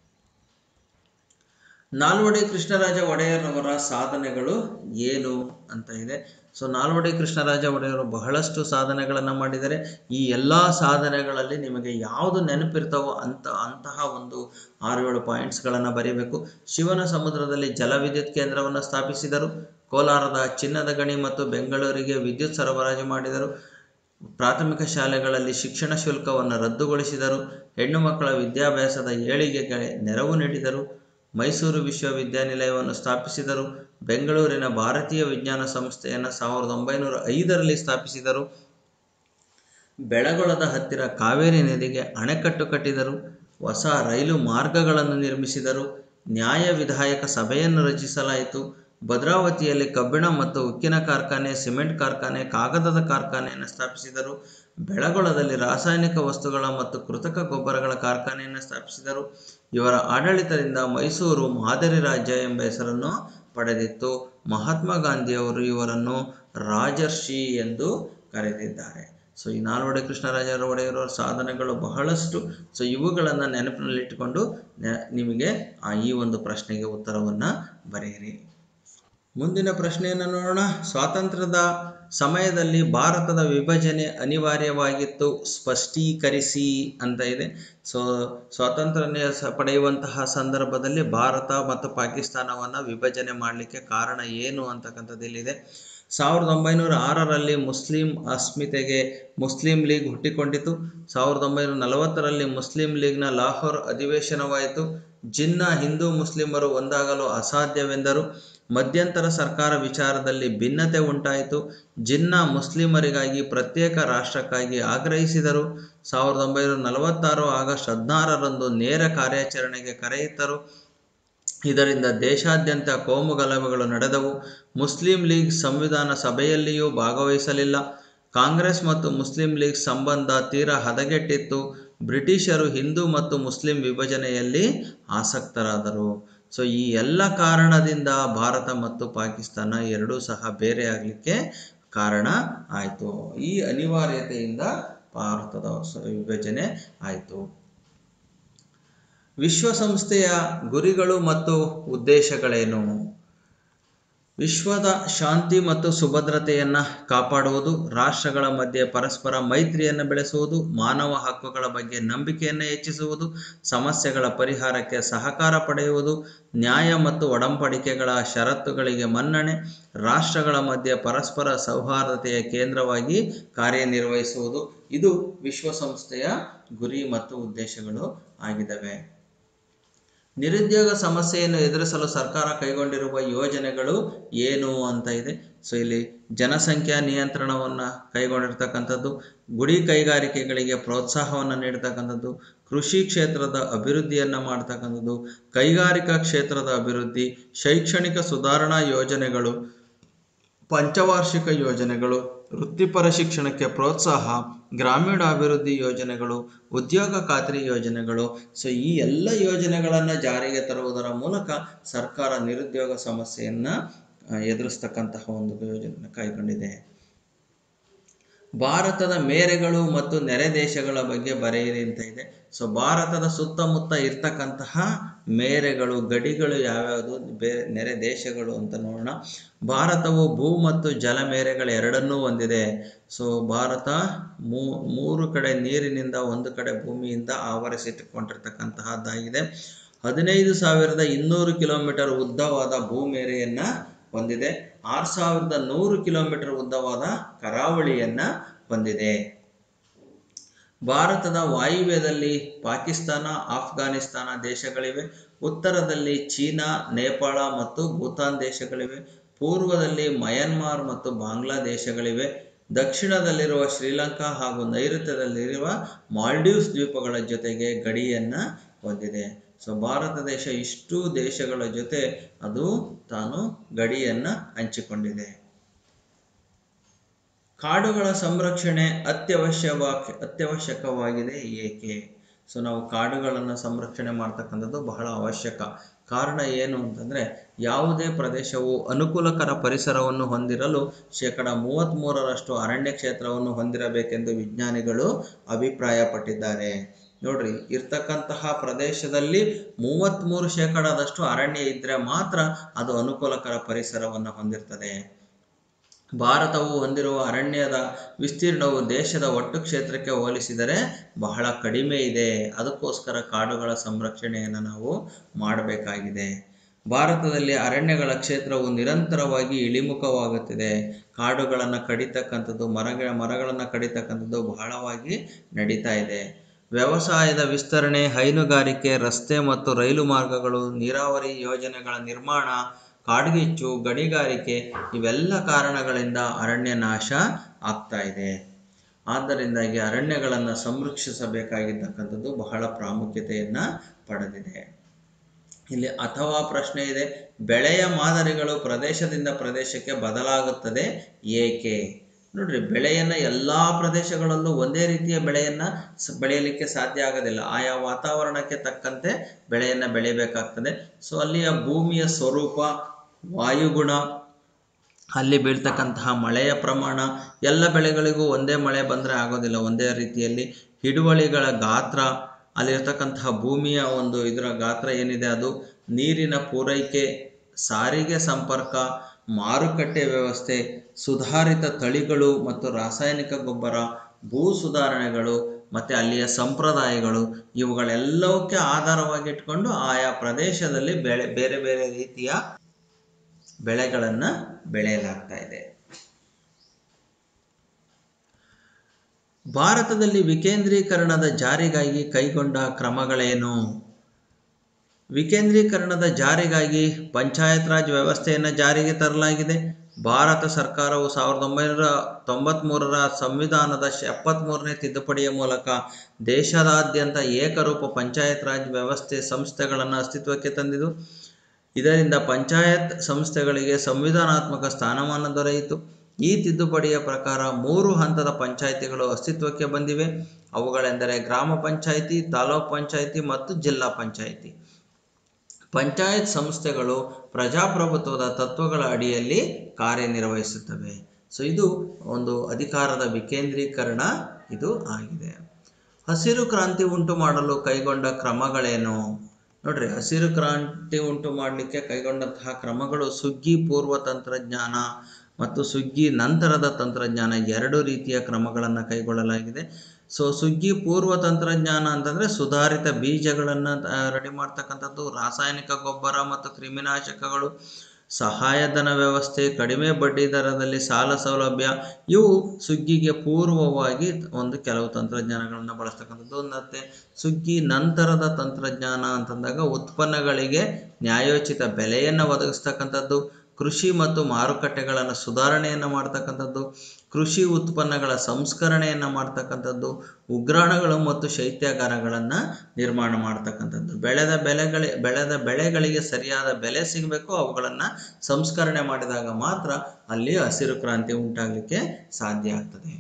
[SPEAKER 1] ನಾಲ್ವಡಿ ಕೃಷ್ಣರಾಜ ಒಡೆಯರ್ರವರ ಸಾಧನೆಗಳು ಏನು ಅಂತ ಇದೆ. ಸೊ ನಾಲ್ವಡಿ ಕೃಷ್ಣರಾಜ ಒಡೆಯರು ಬಹಳಷ್ಟು ಸಾಧನೆಗಳನ್ನು ಮಾಡಿದ್ದಾರೆ. ಈ ಎಲ್ಲ ಸಾಧನೆಗಳಲ್ಲಿ ನಿಮಗೆ ಯಾವುದು ನೆನಪಿರ್ತಾವೋ ಅಂತ ಅಂತಹ ಒಂದು ಆರು ಏಳು ಪಾಯಿಂಟ್ಸ್ಗಳನ್ನು ಬರೀಬೇಕು. ಶಿವನ ಸಮುದ್ರದಲ್ಲಿ ಜಲವಿದ್ಯುತ್ ಕೇಂದ್ರವನ್ನು ಸ್ಥಾಪಿಸಿದರು. ಕೋಲಾರದ ಚಿನ್ನದ ಗಣಿ ಮತ್ತು ಬೆಂಗಳೂರಿಗೆ ವಿದ್ಯುತ್ ಸರಬರಾಜು ಮಾಡಿದರು. ಪ್ರಾಥಮಿಕ ಶಾಲೆಗಳಲ್ಲಿ ಶಿಕ್ಷಣ ಶುಲ್ಕವನ್ನು ರದ್ದುಗೊಳಿಸಿದರು. ಹೆಣ್ಣು ಮಕ್ಕಳ ವಿದ್ಯಾಭ್ಯಾಸದ ಏಳಿಗೆಗೆ ನೆರವು ನೀಡಿದರು. ಮೈಸೂರು ವಿಶ್ವವಿದ್ಯಾನಿಲಯವನ್ನು ಸ್ಥಾಪಿಸಿದರು. ಬೆಂಗಳೂರಿನ ಭಾರತೀಯ ವಿಜ್ಞಾನ ಸಂಸ್ಥೆಯನ್ನು ಸಾವಿರದ ಒಂಬೈನೂರ ಐದರಲ್ಲಿ ಸ್ಥಾಪಿಸಿದರು. ಬೆಳಗೊಳದ ಹತ್ತಿರ ಕಾವೇರಿ ನದಿಗೆ ಅಣೆಕಟ್ಟು ಕಟ್ಟಿದರು. ಹೊಸ ರೈಲು ಮಾರ್ಗಗಳನ್ನು ನಿರ್ಮಿಸಿದರು. ನ್ಯಾಯ ವಿಧಾಯಕ ಸಭೆಯನ್ನು ರಚಿಸಲಾಯಿತು. ಭದ್ರಾವತಿಯಲ್ಲಿ ಕಬ್ಬಿಣ ಮತ್ತು ಉಕ್ಕಿನ ಕಾರ್ಖಾನೆ, ಸಿಮೆಂಟ್ ಕಾರ್ಖಾನೆ, ಕಾಗದದ ಕಾರ್ಖಾನೆಯನ್ನು ಸ್ಥಾಪಿಸಿದರು. ಬೆಳಗೊಳದಲ್ಲಿ ರಾಸಾಯನಿಕ ವಸ್ತುಗಳ ಮತ್ತು ಕೃತಕ ಗೊಬ್ಬರಗಳ ಕಾರ್ಖಾನೆಯನ್ನು ಸ್ಥಾಪಿಸಿದರು. ಇವರ ಆಡಳಿತದಿಂದ ಮೈಸೂರು ಮಾದರಿ ರಾಜ್ಯ ಎಂಬ ಹೆಸರನ್ನು ಪಡೆದಿತ್ತು. ಮಹಾತ್ಮ ಗಾಂಧಿಯವರು ಇವರನ್ನು ರಾಜರ್ಷಿ ಎಂದು ಕರೆದಿದ್ದಾರೆ. ಸೊ ಈ ನಾಲ್ವಡಿ ಕೃಷ್ಣರಾಜ ಒಡೆಯರ ಸಾಧನೆಗಳು ಬಹಳಷ್ಟು. ಸೊ ಇವುಗಳನ್ನು ನೆನಪಿನಲ್ಲಿಟ್ಟುಕೊಂಡು ನಿಮಗೆ ಈ ಒಂದು ಪ್ರಶ್ನೆಗೆ ಉತ್ತರವನ್ನು ಬರೆಯಿರಿ. ಮುಂದಿನ ಪ್ರಶ್ನೆಯನ್ನು ನೋಡೋಣ. ಸ್ವಾತಂತ್ರ್ಯದ ಸಮಯದಲ್ಲಿ ಭಾರತದ ವಿಭಜನೆ ಅನಿವಾರ್ಯವಾಗಿತ್ತು, ಸ್ಪಷ್ಟೀಕರಿಸಿ ಅಂತ ಇದೆ. ಸೊ ಸ್ವಾತಂತ್ರ್ಯ ಪಡೆಯುವಂತಹ ಸಂದರ್ಭದಲ್ಲಿ ಭಾರತ ಮತ್ತು ಪಾಕಿಸ್ತಾನವನ್ನು ವಿಭಜನೆ ಮಾಡಲಿಕ್ಕೆ ಕಾರಣ ಏನು ಅಂತಕ್ಕಂಥದ್ದು ಇಲ್ಲಿದೆ. ಸಾವಿರದ ಒಂಬೈನೂರ ಆರರಲ್ಲಿ ಮುಸ್ಲಿಂ ಅಸ್ಮಿತೆಗೆ ಮುಸ್ಲಿಂ ಲೀಗ್ ಹುಟ್ಟಿಕೊಂಡಿತು. ಸಾವಿರದ ಒಂಬೈನೂರ ನಲವತ್ತರಲ್ಲಿ ಮುಸ್ಲಿಂ ಲೀಗ್ನ ಲಾಹೋರ್ ಅಧಿವೇಶನವಾಯಿತು. ಜಿನ್ನಾ ಹಿಂದೂ ಮುಸ್ಲಿಮರು ಒಂದಾಗಲು ಅಸಾಧ್ಯವೆಂದರು. ಮಧ್ಯಂತರ ಸರ್ಕಾರ ವಿಚಾರದಲ್ಲಿ ಭಿನ್ನತೆ ಉಂಟಾಯಿತು. ಜಿನ್ನಾ ಮುಸ್ಲಿಮರಿಗಾಗಿ ಪ್ರತ್ಯೇಕ ರಾಷ್ಟ್ರಕ್ಕಾಗಿ ಆಗ್ರಹಿಸಿದರು. ಸಾವಿರದ ಒಂಬೈನೂರ ನಲವತ್ತಾರು ಆಗಸ್ಟ್ ಹದಿನಾರರಂದು ನೇರ ಕಾರ್ಯಾಚರಣೆಗೆ ಕರೆಯಿತ್ತರು. ಇದರಿಂದ ದೇಶಾದ್ಯಂತ ಕೋಮು ಗಲಭೆಗಳು ನಡೆದವು. ಮುಸ್ಲಿಂ ಲೀಗ್ ಸಂವಿಧಾನ ಸಭೆಯಲ್ಲಿಯೂ ಭಾಗವಹಿಸಲಿಲ್ಲ. ಕಾಂಗ್ರೆಸ್ ಮತ್ತು ಮುಸ್ಲಿಂ ಲೀಗ್ ಸಂಬಂಧ ತೀರಾ ಹದಗೆಟ್ಟಿತ್ತು. ಬ್ರಿಟಿಷರು ಹಿಂದೂ ಮತ್ತು ಮುಸ್ಲಿಂ ವಿಭಜನೆಯಲ್ಲಿ ಆಸಕ್ತರಾದರು. ಸೊ ಈ ಎಲ್ಲ ಕಾರಣದಿಂದ ಭಾರತ ಮತ್ತು ಪಾಕಿಸ್ತಾನ ಎರಡೂ ಸಹ ಬೇರೆ ಆಗಲಿಕ್ಕೆ ಕಾರಣ ಆಯಿತು. ಈ ಅನಿವಾರ್ಯತೆಯಿಂದ ಭಾರತದ ವಿಭಜನೆ ಆಯಿತು. ವಿಶ್ವಸಂಸ್ಥೆಯ ಗುರಿಗಳು ಮತ್ತು ಉದ್ದೇಶಗಳೇನು? ವಿಶ್ವದ ಶಾಂತಿ ಮತ್ತು ಸುಭದ್ರತೆಯನ್ನು ಕಾಪಾಡುವುದು, ರಾಷ್ಟ್ರಗಳ ಮಧ್ಯೆ ಪರಸ್ಪರ ಮೈತ್ರಿಯನ್ನು ಬೆಳೆಸುವುದು, ಮಾನವ ಹಕ್ಕುಗಳ ಬಗ್ಗೆ ನಂಬಿಕೆಯನ್ನು ಹೆಚ್ಚಿಸುವುದು, ಸಮಸ್ಯೆಗಳ ಪರಿಹಾರಕ್ಕೆ ಸಹಕಾರ ಪಡೆಯುವುದು, ನ್ಯಾಯ ಮತ್ತು ಒಡಂಬಡಿಕೆಗಳ ಷರತ್ತುಗಳಿಗೆ ಮನ್ನಣೆ, ರಾಷ್ಟ್ರಗಳ ಮಧ್ಯೆ ಪರಸ್ಪರ ಸೌಹಾರ್ದತೆಯ ಕೇಂದ್ರವಾಗಿ ಕಾರ್ಯನಿರ್ವಹಿಸುವುದು. ಇದು ವಿಶ್ವಸಂಸ್ಥೆಯ ಗುರಿ ಮತ್ತು ಉದ್ದೇಶಗಳು ಆಗಿದ್ದಾವೆ. ನಿರುದ್ಯೋಗ ಸಮಸ್ಯೆಯನ್ನು ಎದುರಿಸಲು ಸರ್ಕಾರ ಕೈಗೊಂಡಿರುವ ಯೋಜನೆಗಳು ಏನು ಅಂತ ಇದೆ. ಸೊ ಇಲ್ಲಿ ಜನಸಂಖ್ಯಾ ನಿಯಂತ್ರಣವನ್ನು ಕೈಗೊಂಡಿರ್ತಕ್ಕಂಥದ್ದು, ಗುಡಿ ಕೈಗಾರಿಕೆಗಳಿಗೆ ಪ್ರೋತ್ಸಾಹವನ್ನು ನೀಡ್ತಕ್ಕಂಥದ್ದು, ಕೃಷಿ ಕ್ಷೇತ್ರದ ಅಭಿವೃದ್ಧಿಯನ್ನು ಮಾಡ್ತಕ್ಕಂಥದ್ದು, ಕೈಗಾರಿಕಾ ಕ್ಷೇತ್ರದ ಅಭಿವೃದ್ಧಿ, ಶೈಕ್ಷಣಿಕ ಸುಧಾರಣಾ ಯೋಜನೆಗಳು, ಪಂಚವಾರ್ಷಿಕ ಯೋಜನೆಗಳು, ವೃತ್ತಿಪರ ಶಿಕ್ಷಣಕ್ಕೆ ಪ್ರೋತ್ಸಾಹ, ಗ್ರಾಮೀಣಾಭಿವೃದ್ಧಿ ಯೋಜನೆಗಳು, ಉದ್ಯೋಗ ಖಾತ್ರಿ ಯೋಜನೆಗಳು. ಸೊ ಈ ಎಲ್ಲ ಯೋಜನೆಗಳನ್ನು ಜಾರಿಗೆ ತರುವುದರ ಮೂಲಕ ಸರ್ಕಾರ ನಿರುದ್ಯೋಗ ಸಮಸ್ಯೆಯನ್ನು ಎದುರಿಸ್ತಕ್ಕಂತಹ ಒಂದು ಯೋಜನೆ ಕೈಗೊಂಡಿದೆ. ಭಾರತದ ಮೇರೆಗಳು ಮತ್ತು ನೆರೆ ದೇಶಗಳ ಬಗ್ಗೆ ಬರೆಯಿರಿ ಅಂತ ಇದೆ. ಸೊ ಭಾರತದ ಸುತ್ತಮುತ್ತ ಇರ್ತಕ್ಕಂತಹ ಮೇರೆಗಳು, ಗಡಿಗಳು ಯಾವ್ಯಾವುದು, ಬೇರೆ ನೆರೆ ದೇಶಗಳು ಅಂತ ನೋಡೋಣ. ಭಾರತವು ಭೂ ಮತ್ತು ಜಲ ಮೇರೆಗಳು ಎರಡನ್ನೂ ಹೊಂದಿದೆ. ಸೊ ಭಾರತ ಮೂ ಮೂರು ಕಡೆ ನೀರಿನಿಂದ, ಒಂದು ಕಡೆ ಭೂಮಿಯಿಂದ ಆವರಿಸಿಟ್ಟುಕೊಂಡಿರ್ತಕ್ಕಂತಹದ್ದಾಗಿದೆ. ಹದಿನೈದು ಸಾವಿರದ ಇನ್ನೂರು ಕಿಲೋಮೀಟರ್ ಉದ್ದವಾದ ಭೂಮೇರೆಯನ್ನು ಹೊಂದಿದೆ. ಆರು ಸಾವಿರದ ನೂರು ಕಿಲೋಮೀಟರ್ ಉದ್ದವಾದ ಕರಾವಳಿಯನ್ನು ಹೊಂದಿದೆ. ಭಾರತದ ವಾಯುವ್ಯದಲ್ಲಿ ಪಾಕಿಸ್ತಾನ, ಆಫ್ಘಾನಿಸ್ತಾನ ದೇಶಗಳಿವೆ. ಉತ್ತರದಲ್ಲಿ ಚೀನಾ, ನೇಪಾಳ ಮತ್ತು ಭೂತಾನ್ ದೇಶಗಳಿವೆ. ಪೂರ್ವದಲ್ಲಿ ಮಯನ್ಮಾರ್ ಮತ್ತು ಬಾಂಗ್ಲಾ ದೇಶಗಳಿವೆ. ದಕ್ಷಿಣದಲ್ಲಿರುವ ಶ್ರೀಲಂಕಾ ಹಾಗೂ ನೈಋತ್ಯದಲ್ಲಿರುವ ಮಾಲ್ಡೀವ್ಸ್ ದ್ವೀಪಗಳ ಜೊತೆಗೆ ಗಡಿಯನ್ನು ಹೊಂದಿದೆ. ಸೊ ಭಾರತ ದೇಶ ಇಷ್ಟು ದೇಶಗಳ ಜೊತೆ ಅದು ತಾನು ಗಡಿಯನ್ನು ಹಂಚಿಕೊಂಡಿದೆ. ಕಾಡುಗಳ ಸಂರಕ್ಷಣೆ ಅತ್ಯವಶ್ಯವ ಅತ್ಯವಶ್ಯಕವಾಗಿದೆ ಏಕೆ? ಸೊ ನಾವು ಕಾಡುಗಳನ್ನು ಸಂರಕ್ಷಣೆ ಮಾಡ್ತಕ್ಕಂಥದ್ದು ಬಹಳ ಅವಶ್ಯಕ. ಕಾರಣ ಏನು ಅಂತಂದರೆ, ಯಾವುದೇ ಪ್ರದೇಶವು ಅನುಕೂಲಕರ ಪರಿಸರವನ್ನು ಹೊಂದಿರಲು ಶೇಕಡ ಮೂವತ್ತ್ಮೂರರಷ್ಟು ಅರಣ್ಯ ಕ್ಷೇತ್ರವನ್ನು ಹೊಂದಿರಬೇಕೆಂದು ವಿಜ್ಞಾನಿಗಳು ಅಭಿಪ್ರಾಯಪಟ್ಟಿದ್ದಾರೆ. ನೋಡ್ರಿ, ಇರ್ತಕ್ಕಂತಹ ಪ್ರದೇಶದಲ್ಲಿ ಮೂವತ್ತ್ಮೂರು ಶೇಕಡದಷ್ಟು ಅರಣ್ಯ ಇದ್ದರೆ ಮಾತ್ರ ಅದು ಅನುಕೂಲಕರ ಪರಿಸರವನ್ನು ಹೊಂದಿರ್ತದೆ. ಭಾರತವು ಹೊಂದಿರುವ ಅರಣ್ಯದ ವಿಸ್ತೀರ್ಣವು ದೇಶದ ಒಟ್ಟು ಕ್ಷೇತ್ರಕ್ಕೆ ಹೋಲಿಸಿದರೆ ಬಹಳ ಕಡಿಮೆ ಇದೆ. ಅದಕ್ಕೋಸ್ಕರ ಕಾಡುಗಳ ಸಂರಕ್ಷಣೆಯನ್ನು ನಾವು ಮಾಡಬೇಕಾಗಿದೆ. ಭಾರತದಲ್ಲಿ ಅರಣ್ಯಗಳ ಕ್ಷೇತ್ರವು ನಿರಂತರವಾಗಿ ಇಳಿಮುಖವಾಗುತ್ತಿದೆ. ಕಾಡುಗಳನ್ನು ಕಡಿತಕ್ಕಂಥದ್ದು, ಮರಗಳ ಮರಗಳನ್ನು ಕಡಿತಕ್ಕಂಥದ್ದು ಬಹಳವಾಗಿ ನಡೀತಾ ಇದೆ. ವ್ಯವಸಾಯದ ವಿಸ್ತರಣೆ, ಹೈನುಗಾರಿಕೆ, ರಸ್ತೆ ಮತ್ತು ರೈಲು ಮಾರ್ಗಗಳು, ನೀರಾವರಿ ಯೋಜನೆಗಳ ನಿರ್ಮಾಣ, ಕಾಡ್ಗಿಚ್ಚು, ಗಣಿಗಾರಿಕೆ ಇವೆಲ್ಲ ಕಾರಣಗಳಿಂದ ಅರಣ್ಯ ನಾಶ ಆಗ್ತಾ ಇದೆ. ಆದ್ದರಿಂದಾಗಿ ಅರಣ್ಯಗಳನ್ನು ಸಂರಕ್ಷಿಸಬೇಕಾಗಿರ್ತಕ್ಕಂಥದ್ದು ಬಹಳ ಪ್ರಾಮುಖ್ಯತೆಯನ್ನು ಪಡೆದಿದೆ. ಇಲ್ಲಿ ಅಥವಾ ಪ್ರಶ್ನೆ ಇದೆ, ಬೆಳೆಯ ಮಾದರಿಗಳು ಪ್ರದೇಶದಿಂದ ಪ್ರದೇಶಕ್ಕೆ ಬದಲಾಗುತ್ತದೆ ಏಕೆ? ನೋಡ್ರಿ, ಬೆಳೆಯನ್ನು ಎಲ್ಲ ಪ್ರದೇಶಗಳಲ್ಲೂ ಒಂದೇ ರೀತಿಯ ಬೆಳೆಯನ್ನು ಬೆಳೆಯಲಿಕ್ಕೆ ಸಾಧ್ಯ ಆಗೋದಿಲ್ಲ. ಆಯಾ ವಾತಾವರಣಕ್ಕೆ ತಕ್ಕಂತೆ ಬೆಳೆಯನ್ನು ಬೆಳಿಬೇಕಾಗ್ತದೆ. ಸೊ ಅಲ್ಲಿಯ ಭೂಮಿಯ ಸ್ವರೂಪ, ವಾಯುಗುಣ, ಅಲ್ಲಿ ಬೀಳ್ತಕ್ಕಂತಹ ಮಳೆಯ ಪ್ರಮಾಣ, ಎಲ್ಲ ಬೆಳೆಗಳಿಗೂ ಒಂದೇ ಮಳೆ ಬಂದರೆ ಆಗೋದಿಲ್ಲ ಒಂದೇ ರೀತಿಯಲ್ಲಿ. ಹಿಡುವಳಿಗಳ ಗಾತ್ರ, ಅಲ್ಲಿರ್ತಕ್ಕಂತಹ ಭೂಮಿಯ ಒಂದು ಇದರ ಗಾತ್ರ ಏನಿದೆ ಅದು, ನೀರಿನ ಪೂರೈಕೆ, ಸಾರಿಗೆ ಸಂಪರ್ಕ, ಮಾರುಕಟ್ಟೆ ವ್ಯವಸ್ಥೆ, ಸುಧಾರಿತ ತಳಿಗಳು ಮತ್ತು ರಾಸಾಯನಿಕ ಗೊಬ್ಬರ, ಭೂ ಸುಧಾರಣೆಗಳು ಮತ್ತು ಅಲ್ಲಿಯ ಸಂಪ್ರದಾಯಗಳು ಇವುಗಳೆಲ್ಲವಕ್ಕೆ ಆಧಾರವಾಗಿಟ್ಕೊಂಡು ಆಯಾ ಪ್ರದೇಶದಲ್ಲಿ ಬೆಳೆ ಬೇರೆ ಬೇರೆ ರೀತಿಯ ಬೆಳೆಗಳನ್ನು ಬೆಳೆಯಲಾಗ್ತಾ ಇದೆ. ಭಾರತದಲ್ಲಿ ವಿಕೇಂದ್ರೀಕರಣದ ಜಾರಿಗಾಗಿ ಕೈಗೊಂಡ ಕ್ರಮಗಳೇನು? ವಿಕೇಂದ್ರೀಕರಣದ ಜಾರಿಗಾಗಿ ಪಂಚಾಯತ್ ರಾಜ್ ವ್ಯವಸ್ಥೆಯನ್ನು ಜಾರಿಗೆ ತರಲಾಗಿದೆ. ಭಾರತ ಸರ್ಕಾರವು ಸಾವಿರದ ಒಂಬೈನೂರ ತೊಂಬತ್ತ್ಮೂರರ ಸಂವಿಧಾನದ ಎಪ್ಪತ್ತ್ಮೂರನೇ ತಿದ್ದುಪಡಿಯ ಮೂಲಕ ದೇಶದಾದ್ಯಂತ ಏಕರೂಪ ಪಂಚಾಯತ್ ರಾಜ್ ವ್ಯವಸ್ಥೆ ಸಂಸ್ಥೆಗಳನ್ನು ಅಸ್ತಿತ್ವಕ್ಕೆ ತಂದಿತು. ಇದರಿಂದ ಪಂಚಾಯತ್ ಸಂಸ್ಥೆಗಳಿಗೆ ಸಂವಿಧಾನಾತ್ಮಕ ಸ್ಥಾನಮಾನ ದೊರೆಯಿತು. ಈ ತಿದ್ದುಪಡಿಯ ಪ್ರಕಾರ ಮೂರು ಹಂತದ ಪಂಚಾಯಿತಿಗಳು ಅಸ್ತಿತ್ವಕ್ಕೆ ಬಂದಿವೆ. ಅವುಗಳೆಂದರೆ ಗ್ರಾಮ ಪಂಚಾಯಿತಿ, ತಾಲೂಕು ಪಂಚಾಯಿತಿ ಮತ್ತು ಜಿಲ್ಲಾ ಪಂಚಾಯಿತಿ. ಪಂಚಾಯತ್ ಸಂಸ್ಥೆಗಳು ಪ್ರಜಾಪ್ರಭುತ್ವದ ತತ್ವಗಳ ಅಡಿಯಲ್ಲಿ ಕಾರ್ಯನಿರ್ವಹಿಸುತ್ತವೆ. ಸೊ ಇದು ಒಂದು ಅಧಿಕಾರದ ವಿಕೇಂದ್ರೀಕರಣ ಇದು ಆಗಿದೆ. ಹಸಿರು ಕ್ರಾಂತಿ ಉಂಟು ಮಾಡಲು ಕೈಗೊಂಡ ಕ್ರಮಗಳೇನು? ನೋಡ್ರಿ, ಹಸಿರು ಕ್ರಾಂತಿ ಉಂಟು ಮಾಡಲಿಕ್ಕೆ ಕೈಗೊಂಡಂತಹ ಕ್ರಮಗಳು ಸುಗ್ಗಿ ಪೂರ್ವ ತಂತ್ರಜ್ಞಾನ ಮತ್ತು ಸುಗ್ಗಿ ನಂತರದ ತಂತ್ರಜ್ಞಾನ ಎರಡು ರೀತಿಯ ಕ್ರಮಗಳನ್ನು ಕೈಗೊಳ್ಳಲಾಗಿದೆ. ಸೊ ಸುಗ್ಗಿ ಪೂರ್ವ ತಂತ್ರಜ್ಞಾನ ಅಂತಂದರೆ ಸುಧಾರಿತ ಬೀಜಗಳನ್ನು ರೆಡಿ ಮಾಡ್ತಕ್ಕಂಥದ್ದು, ರಾಸಾಯನಿಕ ಗೊಬ್ಬರ ಮತ್ತು ಕ್ರಿಮಿನಾಶಕಗಳು, ಸಹಾಯಧನ ವ್ಯವಸ್ಥೆ, ಕಡಿಮೆ ಬಡ್ಡಿ ದರದಲ್ಲಿ ಸಾಲ ಸೌಲಭ್ಯ, ಇವು ಸುಗ್ಗಿಗೆ ಪೂರ್ವವಾಗಿ ಒಂದು ಕೆಲವು ತಂತ್ರಜ್ಞಾನಗಳನ್ನು ಬಳಸ್ತಕ್ಕಂಥದ್ದು. ಮತ್ತು ಸುಗ್ಗಿ ನಂತರದ ತಂತ್ರಜ್ಞಾನ ಅಂತಂದಾಗ ಉತ್ಪನ್ನಗಳಿಗೆ ನ್ಯಾಯೋಚಿತ ಬೆಲೆಯನ್ನು ಒದಗಿಸ್ತಕ್ಕಂಥದ್ದು, ಕೃಷಿ ಮತ್ತು ಮಾರುಕಟ್ಟೆಗಳನ್ನು ಸುಧಾರಣೆಯನ್ನು ಮಾಡ್ತಕ್ಕಂಥದ್ದು, ಕೃಷಿ ಉತ್ಪನ್ನಗಳ ಸಂಸ್ಕರಣೆಯನ್ನು ಮಾಡ್ತಕ್ಕಂಥದ್ದು, ಉಗ್ರಾಣಗಳು ಮತ್ತು ಶೈತ್ಯಾಗಾರಗಳನ್ನು ನಿರ್ಮಾಣ ಮಾಡ್ತಕ್ಕಂಥದ್ದು. ಬೆಳೆದ ಬೆಳೆಗಳಿ ಬೆಳೆದ ಬೆಳೆಗಳಿಗೆ ಸರಿಯಾದ ಬೆಲೆ ಸಿಗಬೇಕು, ಅವುಗಳನ್ನು ಸಂಸ್ಕರಣೆ ಮಾಡಿದಾಗ ಮಾತ್ರ ಅಲ್ಲಿ ಹಸಿರು ಕ್ರಾಂತಿ ಉಂಟಾಗಲಿಕ್ಕೆ ಸಾಧ್ಯ ಆಗ್ತದೆ.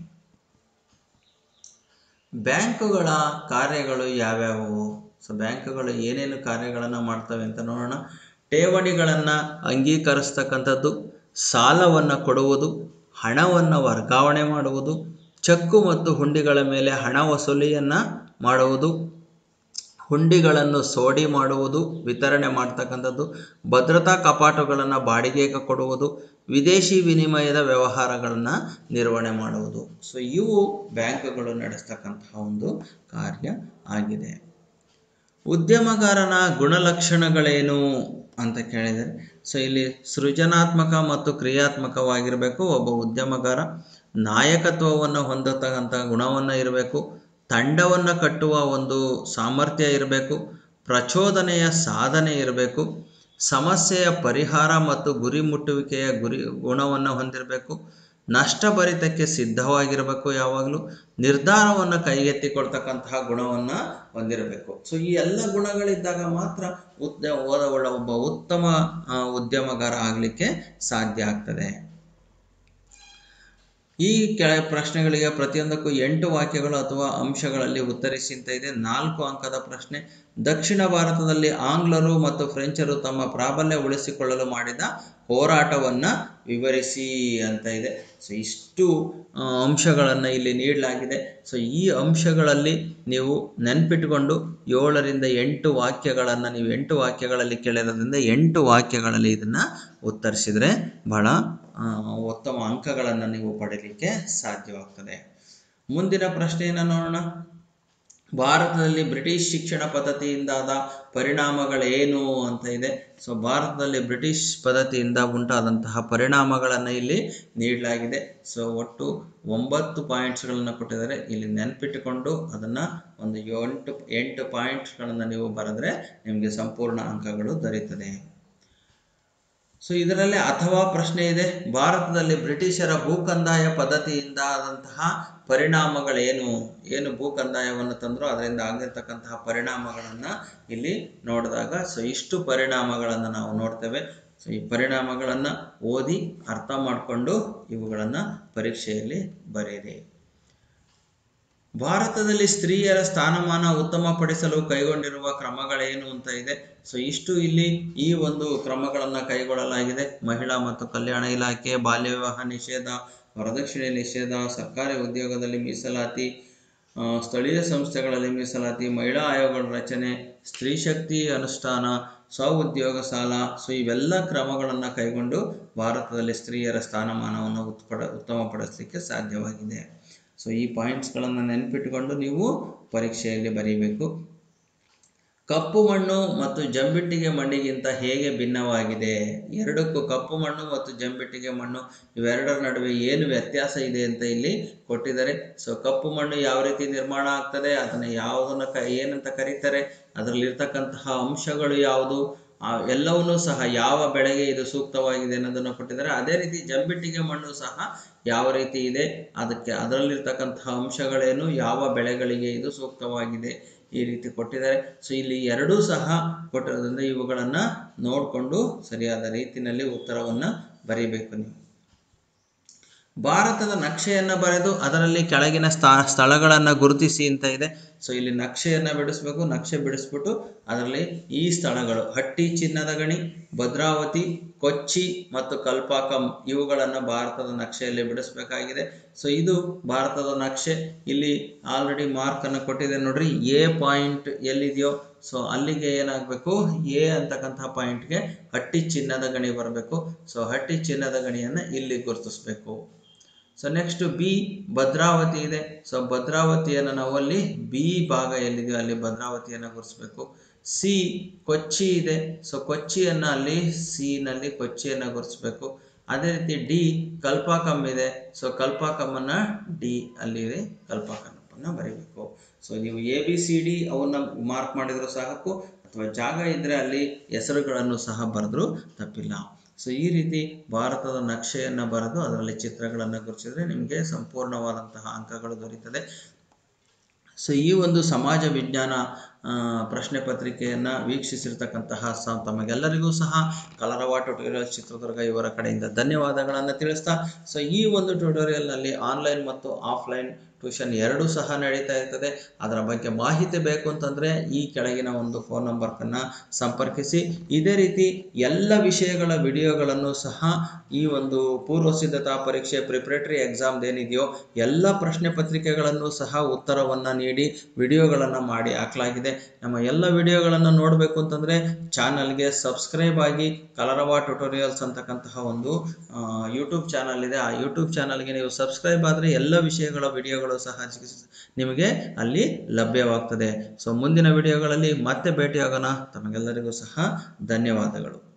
[SPEAKER 1] ಬ್ಯಾಂಕುಗಳ ಕಾರ್ಯಗಳು ಯಾವ್ಯಾವು? ಸೊ ಬ್ಯಾಂಕುಗಳು ಏನೇನು ಕಾರ್ಯಗಳನ್ನು ಮಾಡ್ತವೆ ಅಂತ ನೋಡೋಣ. ಠೇವಣಿಗಳನ್ನು ಅಂಗೀಕರಿಸ್ತಕ್ಕಂಥದ್ದು, ಸಾಲವನ್ನು ಕೊಡುವುದು, ಹಣವನ್ನು ವರ್ಗಾವಣೆ ಮಾಡುವುದು, ಚೆಕ್ಕು ಮತ್ತು ಹುಂಡಿಗಳ ಮೇಲೆ ಹಣ ವಸೂಲಿಯನ್ನು ಮಾಡುವುದು, ಹುಂಡಿಗಳನ್ನು ಸೋಡಿ ಮಾಡುವುದು, ವಿತರಣೆ ಮಾಡ್ತಕ್ಕಂಥದ್ದು, ಭದ್ರತಾ ಕಪಾಟುಗಳನ್ನು ಬಾಡಿಗೆಗೆ ಕೊಡುವುದು, ವಿದೇಶಿ ವಿನಿಮಯದ ವ್ಯವಹಾರಗಳನ್ನು ನಿರ್ವಹಣೆ ಮಾಡುವುದು. ಸೊ ಇವು ಬ್ಯಾಂಕುಗಳು ನಡೆಸ್ತಕ್ಕಂತಹ ಒಂದು ಕಾರ್ಯ ಆಗಿದೆ. ಉದ್ಯಮಗಾರನ ಗುಣಲಕ್ಷಣಗಳೇನು ಅಂತ ಕೇಳಿದರೆ, ಸೊ ಇಲ್ಲಿ ಸೃಜನಾತ್ಮಕ ಮತ್ತು ಕ್ರಿಯಾತ್ಮಕವಾಗಿರಬೇಕು ಒಬ್ಬ ಉದ್ಯಮಗಾರ. ನಾಯಕತ್ವವನ್ನು ಹೊಂದತಕ್ಕಂಥ ಗುಣವನ್ನು ಇರಬೇಕು. ತಂಡವನ್ನು ಕಟ್ಟುವ ಒಂದು ಸಾಮರ್ಥ್ಯ ಇರಬೇಕು. ಪ್ರಚೋದನೆಯ ಸಾಧನೆ ಇರಬೇಕು. ಸಮಸ್ಯೆಯ ಪರಿಹಾರ ಮತ್ತು ಗುರಿ ಮುಟ್ಟುವಿಕೆಯ ಗುರಿ ಗುಣವನ್ನು ಹೊಂದಿರಬೇಕು. ನಷ್ಟಭರಿತಕ್ಕೆ ಸಿದ್ಧವಾಗಿರಬೇಕು. ಯಾವಾಗಲೂ ನಿರ್ಧಾರವನ್ನು ಕೈಗೆತ್ತಿಕೊಳ್ತಕ್ಕಂತಹ ಗುಣವನ್ನು ಹೊಂದಿರಬೇಕು. ಸೊ ಈ ಎಲ್ಲ ಗುಣಗಳಿದ್ದಾಗ ಮಾತ್ರ ಉದ್ಯ ಒಬ್ಬ ಉತ್ತಮ ಉದ್ಯಮಗಾರ ಆಗಲಿಕ್ಕೆ ಸಾಧ್ಯ ಆಗ್ತದೆ. ಈ ಕೆಳ ಪ್ರಶ್ನೆಗಳಿಗೆ ಪ್ರತಿಯೊಂದಕ್ಕೂ ಎಂಟು ವಾಕ್ಯಗಳು ಅಥವಾ ಅಂಶಗಳಲ್ಲಿ ಉತ್ತರಿಸಿ ಅಂತ ಇದೆ. ನಾಲ್ಕು ಅಂಕದ ಪ್ರಶ್ನೆ. ದಕ್ಷಿಣ ಭಾರತದಲ್ಲಿ ಆಂಗ್ಲರು ಮತ್ತು ಫ್ರೆಂಚರು ತಮ್ಮ ಪ್ರಾಬಲ್ಯ ಉಳಿಸಿಕೊಳ್ಳಲು ಮಾಡಿದ ಹೋರಾಟವನ್ನು ವಿವರಿಸಿ ಅಂತ ಇದೆ. ಸೊ ಇಷ್ಟು ಅಂಶಗಳನ್ನು ಇಲ್ಲಿ ನೀಡಲಾಗಿದೆ. ಸೊ ಈ ಅಂಶಗಳಲ್ಲಿ ನೀವು ನೆನಪಿಟ್ಟುಕೊಂಡು ಏಳರಿಂದ ಎಂಟು ವಾಕ್ಯಗಳನ್ನು ನೀವು ಎಂಟು ವಾಕ್ಯಗಳಲ್ಲಿ ಕೇಳಿರೋದ್ರಿಂದ ಎಂಟು ವಾಕ್ಯಗಳಲ್ಲಿ ಇದನ್ನು ಉತ್ತರಿಸಿದರೆ ಬಹಳ ಉತ್ತಮ ಅಂಕಗಳನ್ನು ನೀವು ಪಡೆಯಲಿಕ್ಕೆ ಸಾಧ್ಯವಾಗ್ತದೆ. ಮುಂದಿನ ಪ್ರಶ್ನೆಯನ್ನು ನೋಡೋಣ. ಭಾರತದಲ್ಲಿ ಬ್ರಿಟಿಷ್ ಶಿಕ್ಷಣ ಪದ್ಧತಿಯಿಂದಾದ ಪರಿಣಾಮಗಳೇನು ಅಂತ ಇದೆ. ಸೊ ಭಾರತದಲ್ಲಿ ಬ್ರಿಟಿಷ್ ಪದ್ಧತಿಯಿಂದ ಉಂಟಾದಂತಹ ಪರಿಣಾಮಗಳನ್ನು ಇಲ್ಲಿ ನೀಡಲಾಗಿದೆ. ಸೊ ಒಟ್ಟು ಒಂಬತ್ತು ಪಾಯಿಂಟ್ಸ್ಗಳನ್ನು ಕೊಟ್ಟಿದ್ದಾರೆ. ಇಲ್ಲಿ ನೆನಪಿಟ್ಟುಕೊಂಡು ಅದನ್ನು ಒಂದು ಎಂಟು ಎಂಟು ಪಾಯಿಂಟ್ಸ್ಗಳನ್ನು ನೀವು ಬರೆದ್ರೆ ನಿಮಗೆ ಸಂಪೂರ್ಣ ಅಂಕಗಳು ದೊರೆಯುತ್ತದೆ. ಸೊ ಇದರಲ್ಲಿ ಅಥವಾ ಪ್ರಶ್ನೆ ಇದೆ, ಭಾರತದಲ್ಲಿ ಬ್ರಿಟಿಷರ ಭೂಕಂದಾಯ ಪದ್ಧತಿಯಿಂದ ಆದಂತಹ ಪರಿಣಾಮಗಳೇನು, ಏನು ಭೂಕಂದಾಯವನ್ನು ತಂದರೂ ಅದರಿಂದ ಆಗಿರ್ತಕ್ಕಂತಹ ಪರಿಣಾಮಗಳನ್ನು ಇಲ್ಲಿ ನೋಡಿದಾಗ ಸೊ ಇಷ್ಟು ಪರಿಣಾಮಗಳನ್ನು ನಾವು ನೋಡ್ತೇವೆ. ಸೊ ಈ ಪರಿಣಾಮಗಳನ್ನು ಓದಿ ಅರ್ಥ ಮಾಡಿಕೊಂಡು ಇವುಗಳನ್ನು ಪರೀಕ್ಷೆಯಲ್ಲಿ ಬರೆಯಿರಿ. ಭಾರತದಲ್ಲಿ ಸ್ತ್ರೀಯರ ಸ್ಥಾನಮಾನ ಉತ್ತಮಪಡಿಸಲು ಕೈಗೊಂಡಿರುವ ಕ್ರಮಗಳೇನು ಅಂತ ಇದೆ. ಸೊ ಇಷ್ಟು ಇಲ್ಲಿ ಈ ಒಂದು ಕ್ರಮಗಳನ್ನು ಕೈಗೊಳ್ಳಲಾಗಿದೆ. ಮಹಿಳಾ ಮತ್ತು ಕಲ್ಯಾಣ ಇಲಾಖೆ, ಬಾಲ್ಯ ವಿವಾಹ ನಿಷೇಧ, ವರದಕ್ಷಿಣೆ ನಿಷೇಧ, ಸರ್ಕಾರಿ ಉದ್ಯೋಗದಲ್ಲಿ ಮೀಸಲಾತಿ, ಸ್ಥಳೀಯ ಸಂಸ್ಥೆಗಳಲ್ಲಿ ಮೀಸಲಾತಿ, ಮಹಿಳಾ ಆಯೋಗಗಳ ರಚನೆ, ಸ್ತ್ರೀ ಶಕ್ತಿ ಅನುಷ್ಠಾನ, ಸ್ವಉದ್ಯೋಗ ಸಾಲ. ಸೊ ಇವೆಲ್ಲ ಕ್ರಮಗಳನ್ನು ಕೈಗೊಂಡು ಭಾರತದಲ್ಲಿ ಸ್ತ್ರೀಯರ ಸ್ಥಾನಮಾನವನ್ನು ಉತ್ಪಡ ಉತ್ತಮಪಡಿಸಲಿಕ್ಕೆ ಸಾಧ್ಯವಾಗಿದೆ. ಸೊ ಈ ಪಾಯಿಂಟ್ಸ್ಗಳನ್ನು ನೆನಪಿಟ್ಟುಕೊಂಡು ನೀವು ಪರೀಕ್ಷೆಯಲ್ಲಿ ಬರೀಬೇಕು. ಕಪ್ಪು ಮಣ್ಣು ಮತ್ತು ಜಂಬಿಟ್ಟಿಗೆ ಮಣ್ಣಿಗಿಂತ ಹೇಗೆ ಭಿನ್ನವಾಗಿದೆ? ಎರಡಕ್ಕೂ ಕಪ್ಪು ಮಣ್ಣು ಮತ್ತು ಜಂಬಿಟ್ಟಿಗೆ ಮಣ್ಣು ಇವೆರಡರ ನಡುವೆ ಏನು ವ್ಯತ್ಯಾಸ ಇದೆ ಅಂತ ಇಲ್ಲಿ ಕೊಟ್ಟಿದ್ದಾರೆ. ಸೊ ಕಪ್ಪು ಮಣ್ಣು ಯಾವ ರೀತಿ ನಿರ್ಮಾಣ ಆಗ್ತದೆ, ಅದನ್ನು ಯಾವುದನ್ನು ಕ ಏನಂತ ಕರೀತಾರೆ, ಅದರಲ್ಲಿರ್ತಕ್ಕಂತಹ ಅಂಶಗಳು ಯಾವುದು, ಎಲ್ಲವನ್ನೂ ಸಹ ಯಾವ ಬೆಳೆಗೆ ಇದು ಸೂಕ್ತವಾಗಿದೆ ಅನ್ನೋದನ್ನು ಕೊಟ್ಟಿದ್ದಾರೆ. ಅದೇ ರೀತಿ ಜಂಬಿಟ್ಟಿಗೆ ಮಣ್ಣು ಸಹ ಯಾವ ರೀತಿ ಇದೆ, ಅದಕ್ಕೆ ಅದರಲ್ಲಿರ್ತಕ್ಕಂತಹ ಅಂಶಗಳೇನು, ಯಾವ ಬೆಳೆಗಳಿಗೆ ಇದು ಸೂಕ್ತವಾಗಿದೆ, ಈ ರೀತಿ ಕೊಟ್ಟಿದ್ದಾರೆ. ಸೊ ಇಲ್ಲಿ ಎರಡೂ ಸಹ ಕೊಟ್ಟಿರೋದ್ರಿಂದ ಇವುಗಳನ್ನು ನೋಡಿಕೊಂಡು ಸರಿಯಾದ ರೀತಿಯಲ್ಲಿ ಉತ್ತರವನ್ನು ಬರೀಬೇಕು. ನೀವು ಭಾರತದ ನಕ್ಷೆಯನ್ನು ಬರೆದು ಅದರಲ್ಲಿ ಕೆಳಗಿನ ಸ್ಥಾ ಸ್ಥಳಗಳನ್ನು ಗುರುತಿಸಿ ಅಂತ ಇದೆ. ಸೊ ಇಲ್ಲಿ ನಕ್ಷೆಯನ್ನು ಬಿಡಿಸ್ಬೇಕು. ನಕ್ಷೆ ಬಿಡಿಸ್ಬಿಟ್ಟು ಅದರಲ್ಲಿ ಈ ಸ್ಥಳಗಳು ಹಟ್ಟಿ ಚಿನ್ನದ ಗಣಿ, ಭದ್ರಾವತಿ, ಕೊಚ್ಚಿ ಮತ್ತು ಕಲ್ಪಾಕಂ ಇವುಗಳನ್ನು ಭಾರತದ ನಕ್ಷೆಯಲ್ಲಿ ಬಿಡಿಸಬೇಕಾಗಿದೆ. ಸೊ ಇದು ಭಾರತದ ನಕ್ಷೆ. ಇಲ್ಲಿ ಆಲ್ರೆಡಿ ಮಾರ್ಕನ್ನು ಕೊಟ್ಟಿದೆ ನೋಡ್ರಿ. ಎ ಪಾಯಿಂಟ್ ಎಲ್ಲಿದೆಯೋ ಸೊ ಅಲ್ಲಿಗೆ ಏನಾಗಬೇಕು, ಎ ಅಂತಕ್ಕಂತಹ ಪಾಯಿಂಟ್ಗೆ ಹಟ್ಟಿ ಚಿನ್ನದ ಗಣಿ ಬರಬೇಕು. ಸೊ ಹಟ್ಟಿ ಚಿನ್ನದ ಗಣಿಯನ್ನು ಇಲ್ಲಿ ಗುರುತಿಸಬೇಕು. ಸೊ ನೆಕ್ಸ್ಟ್ ಬಿ ಭದ್ರಾವತಿ ಇದೆ. ಸೊ ಭದ್ರಾವತಿಯನ್ನು ನಾವು ಅಲ್ಲಿ ಬಿ ಭಾಗ ಎಲ್ಲಿದೆಯೋ ಅಲ್ಲಿ ಭದ್ರಾವತಿಯನ್ನು ಗುರುತಿಸಬೇಕು. ಸಿ ಕೊಚ್ಚಿ ಇದೆ. ಸೊ ಕೊಚ್ಚಿಯನ್ನು ಅಲ್ಲಿ ಸಿ ನಲ್ಲಿ ಕೊಚ್ಚಿಯನ್ನು ಗುರುತಿಸಬೇಕು. ಅದೇ ರೀತಿ ಡಿ ಕಲ್ಪಾಕಂ ಇದೆ. ಸೊ ಕಲ್ಪಾಕಮ್ಮನ್ನು ಡಿ ಅಲ್ಲಿ ಕಲ್ಪಾಕಮ್ಮನ್ನು ಬರೀಬೇಕು. ಸೊ ನೀವು ಎ ಬಿ ಸಿ ಡಿ ಅವನ್ನ ಮಾರ್ಕ್ ಮಾಡಿದ್ರು ಸಾಕು, ಅಥವಾ ಜಾಗ ಇದ್ದರೆ ಅಲ್ಲಿ ಹೆಸರುಗಳನ್ನು ಸಹ ಬರೆದ್ರು ತಪ್ಪಿಲ್ಲ. ಸೊ ಈ ರೀತಿ ಭಾರತದ ನಕ್ಷೆಯನ್ನು ಬರೆದು ಅದರಲ್ಲಿ ಚಿತ್ರಗಳನ್ನು ಗುರುತಿಸಿದ್ರೆ ನಿಮಗೆ ಸಂಪೂರ್ಣವಾದಂತಹ ಅಂಕಗಳು ದೊರೆಯುತ್ತದೆ. ಸೊ ಈ ಒಂದು ಸಮಾಜ ವಿಜ್ಞಾನ ಪ್ರಶ್ನೆ ಪತ್ರಿಕೆಯನ್ನು ವೀಕ್ಷಿಸಿರ್ತಕ್ಕಂತಹ ಸ ತಮಗೆಲ್ಲರಿಗೂ ಸಹ ಕಲರವ ಟ್ಯುಟೋರಿಯಲ್ಸ್ ಚಿತ್ರದುರ್ಗ ಇವರ ಕಡೆಯಿಂದ ಧನ್ಯವಾದಗಳನ್ನು ತಿಳಿಸ್ತಾ, ಸೊ ಈ ಒಂದು ಟ್ಯುಟೋರಿಯಲ್ನಲ್ಲಿ ಆನ್ಲೈನ್ ಮತ್ತು ಆಫ್ಲೈನ್ ಟ್ಯೂಷನ್ ಎರಡೂ ಸಹ ನಡೀತಾ ಇರ್ತದೆ. ಅದರ ಬಗ್ಗೆ ಮಾಹಿತಿ ಬೇಕು ಅಂತಂದರೆ ಈ ಕೆಳಗಿನ ಒಂದು ಫೋನ್ ನಂಬರ್ಕನ್ನು ಸಂಪರ್ಕಿಸಿ. ಇದೇ ರೀತಿ ಎಲ್ಲ ವಿಷಯಗಳ ವಿಡಿಯೋಗಳನ್ನು ಸಹ ಈ ಒಂದು ಪೂರ್ವ ಸಿದ್ಧತಾ ಪರೀಕ್ಷೆ ಪ್ರಿಪ್ರೇಟರಿ ಎಕ್ಸಾಮ್ದು ಏನಿದೆಯೋ ಎಲ್ಲ ಪ್ರಶ್ನೆ ಪತ್ರಿಕೆಗಳನ್ನು ಸಹ ಉತ್ತರವನ್ನು ನೀಡಿ ವಿಡಿಯೋಗಳನ್ನು ಮಾಡಿ ಹಾಕಲಾಗಿದೆ. ನಮ್ಮ ಎಲ್ಲ ವಿಡಿಯೋಗಳನ್ನು ನೋಡಬೇಕು ಅಂತಂದರೆ ಚಾನಲ್ಗೆ ಸಬ್ಸ್ಕ್ರೈಬ್ ಆಗಿ. ಕಲರವ ಟ್ಯುಟೋರಿಯಲ್ಸ್ ಅಂತಕ್ಕಂತಹ ಒಂದು ಯೂಟ್ಯೂಬ್ ಚಾನಲ್ ಇದೆ. ಆ ಯೂಟ್ಯೂಬ್ ಚಾನಲ್ಗೆ ನೀವು ಸಬ್ಸ್ಕ್ರೈಬ್ ಆದರೆ ಎಲ್ಲ ವಿಷಯಗಳ ವಿಡಿಯೋಗಳು ಸಹ ನಿಮಗೆ ಅಲ್ಲಿ ಲಭ್ಯವಾಗ್ತದೆ. ಸೊ ಮುಂದಿನ ವಿಡಿಯೋಗಳಲ್ಲಿ ಮತ್ತೆ ಭೇಟಿಯಾಗೋಣ. ತಮಗೆಲ್ಲರಿಗೂ ಸಹ ಧನ್ಯವಾದಗಳು.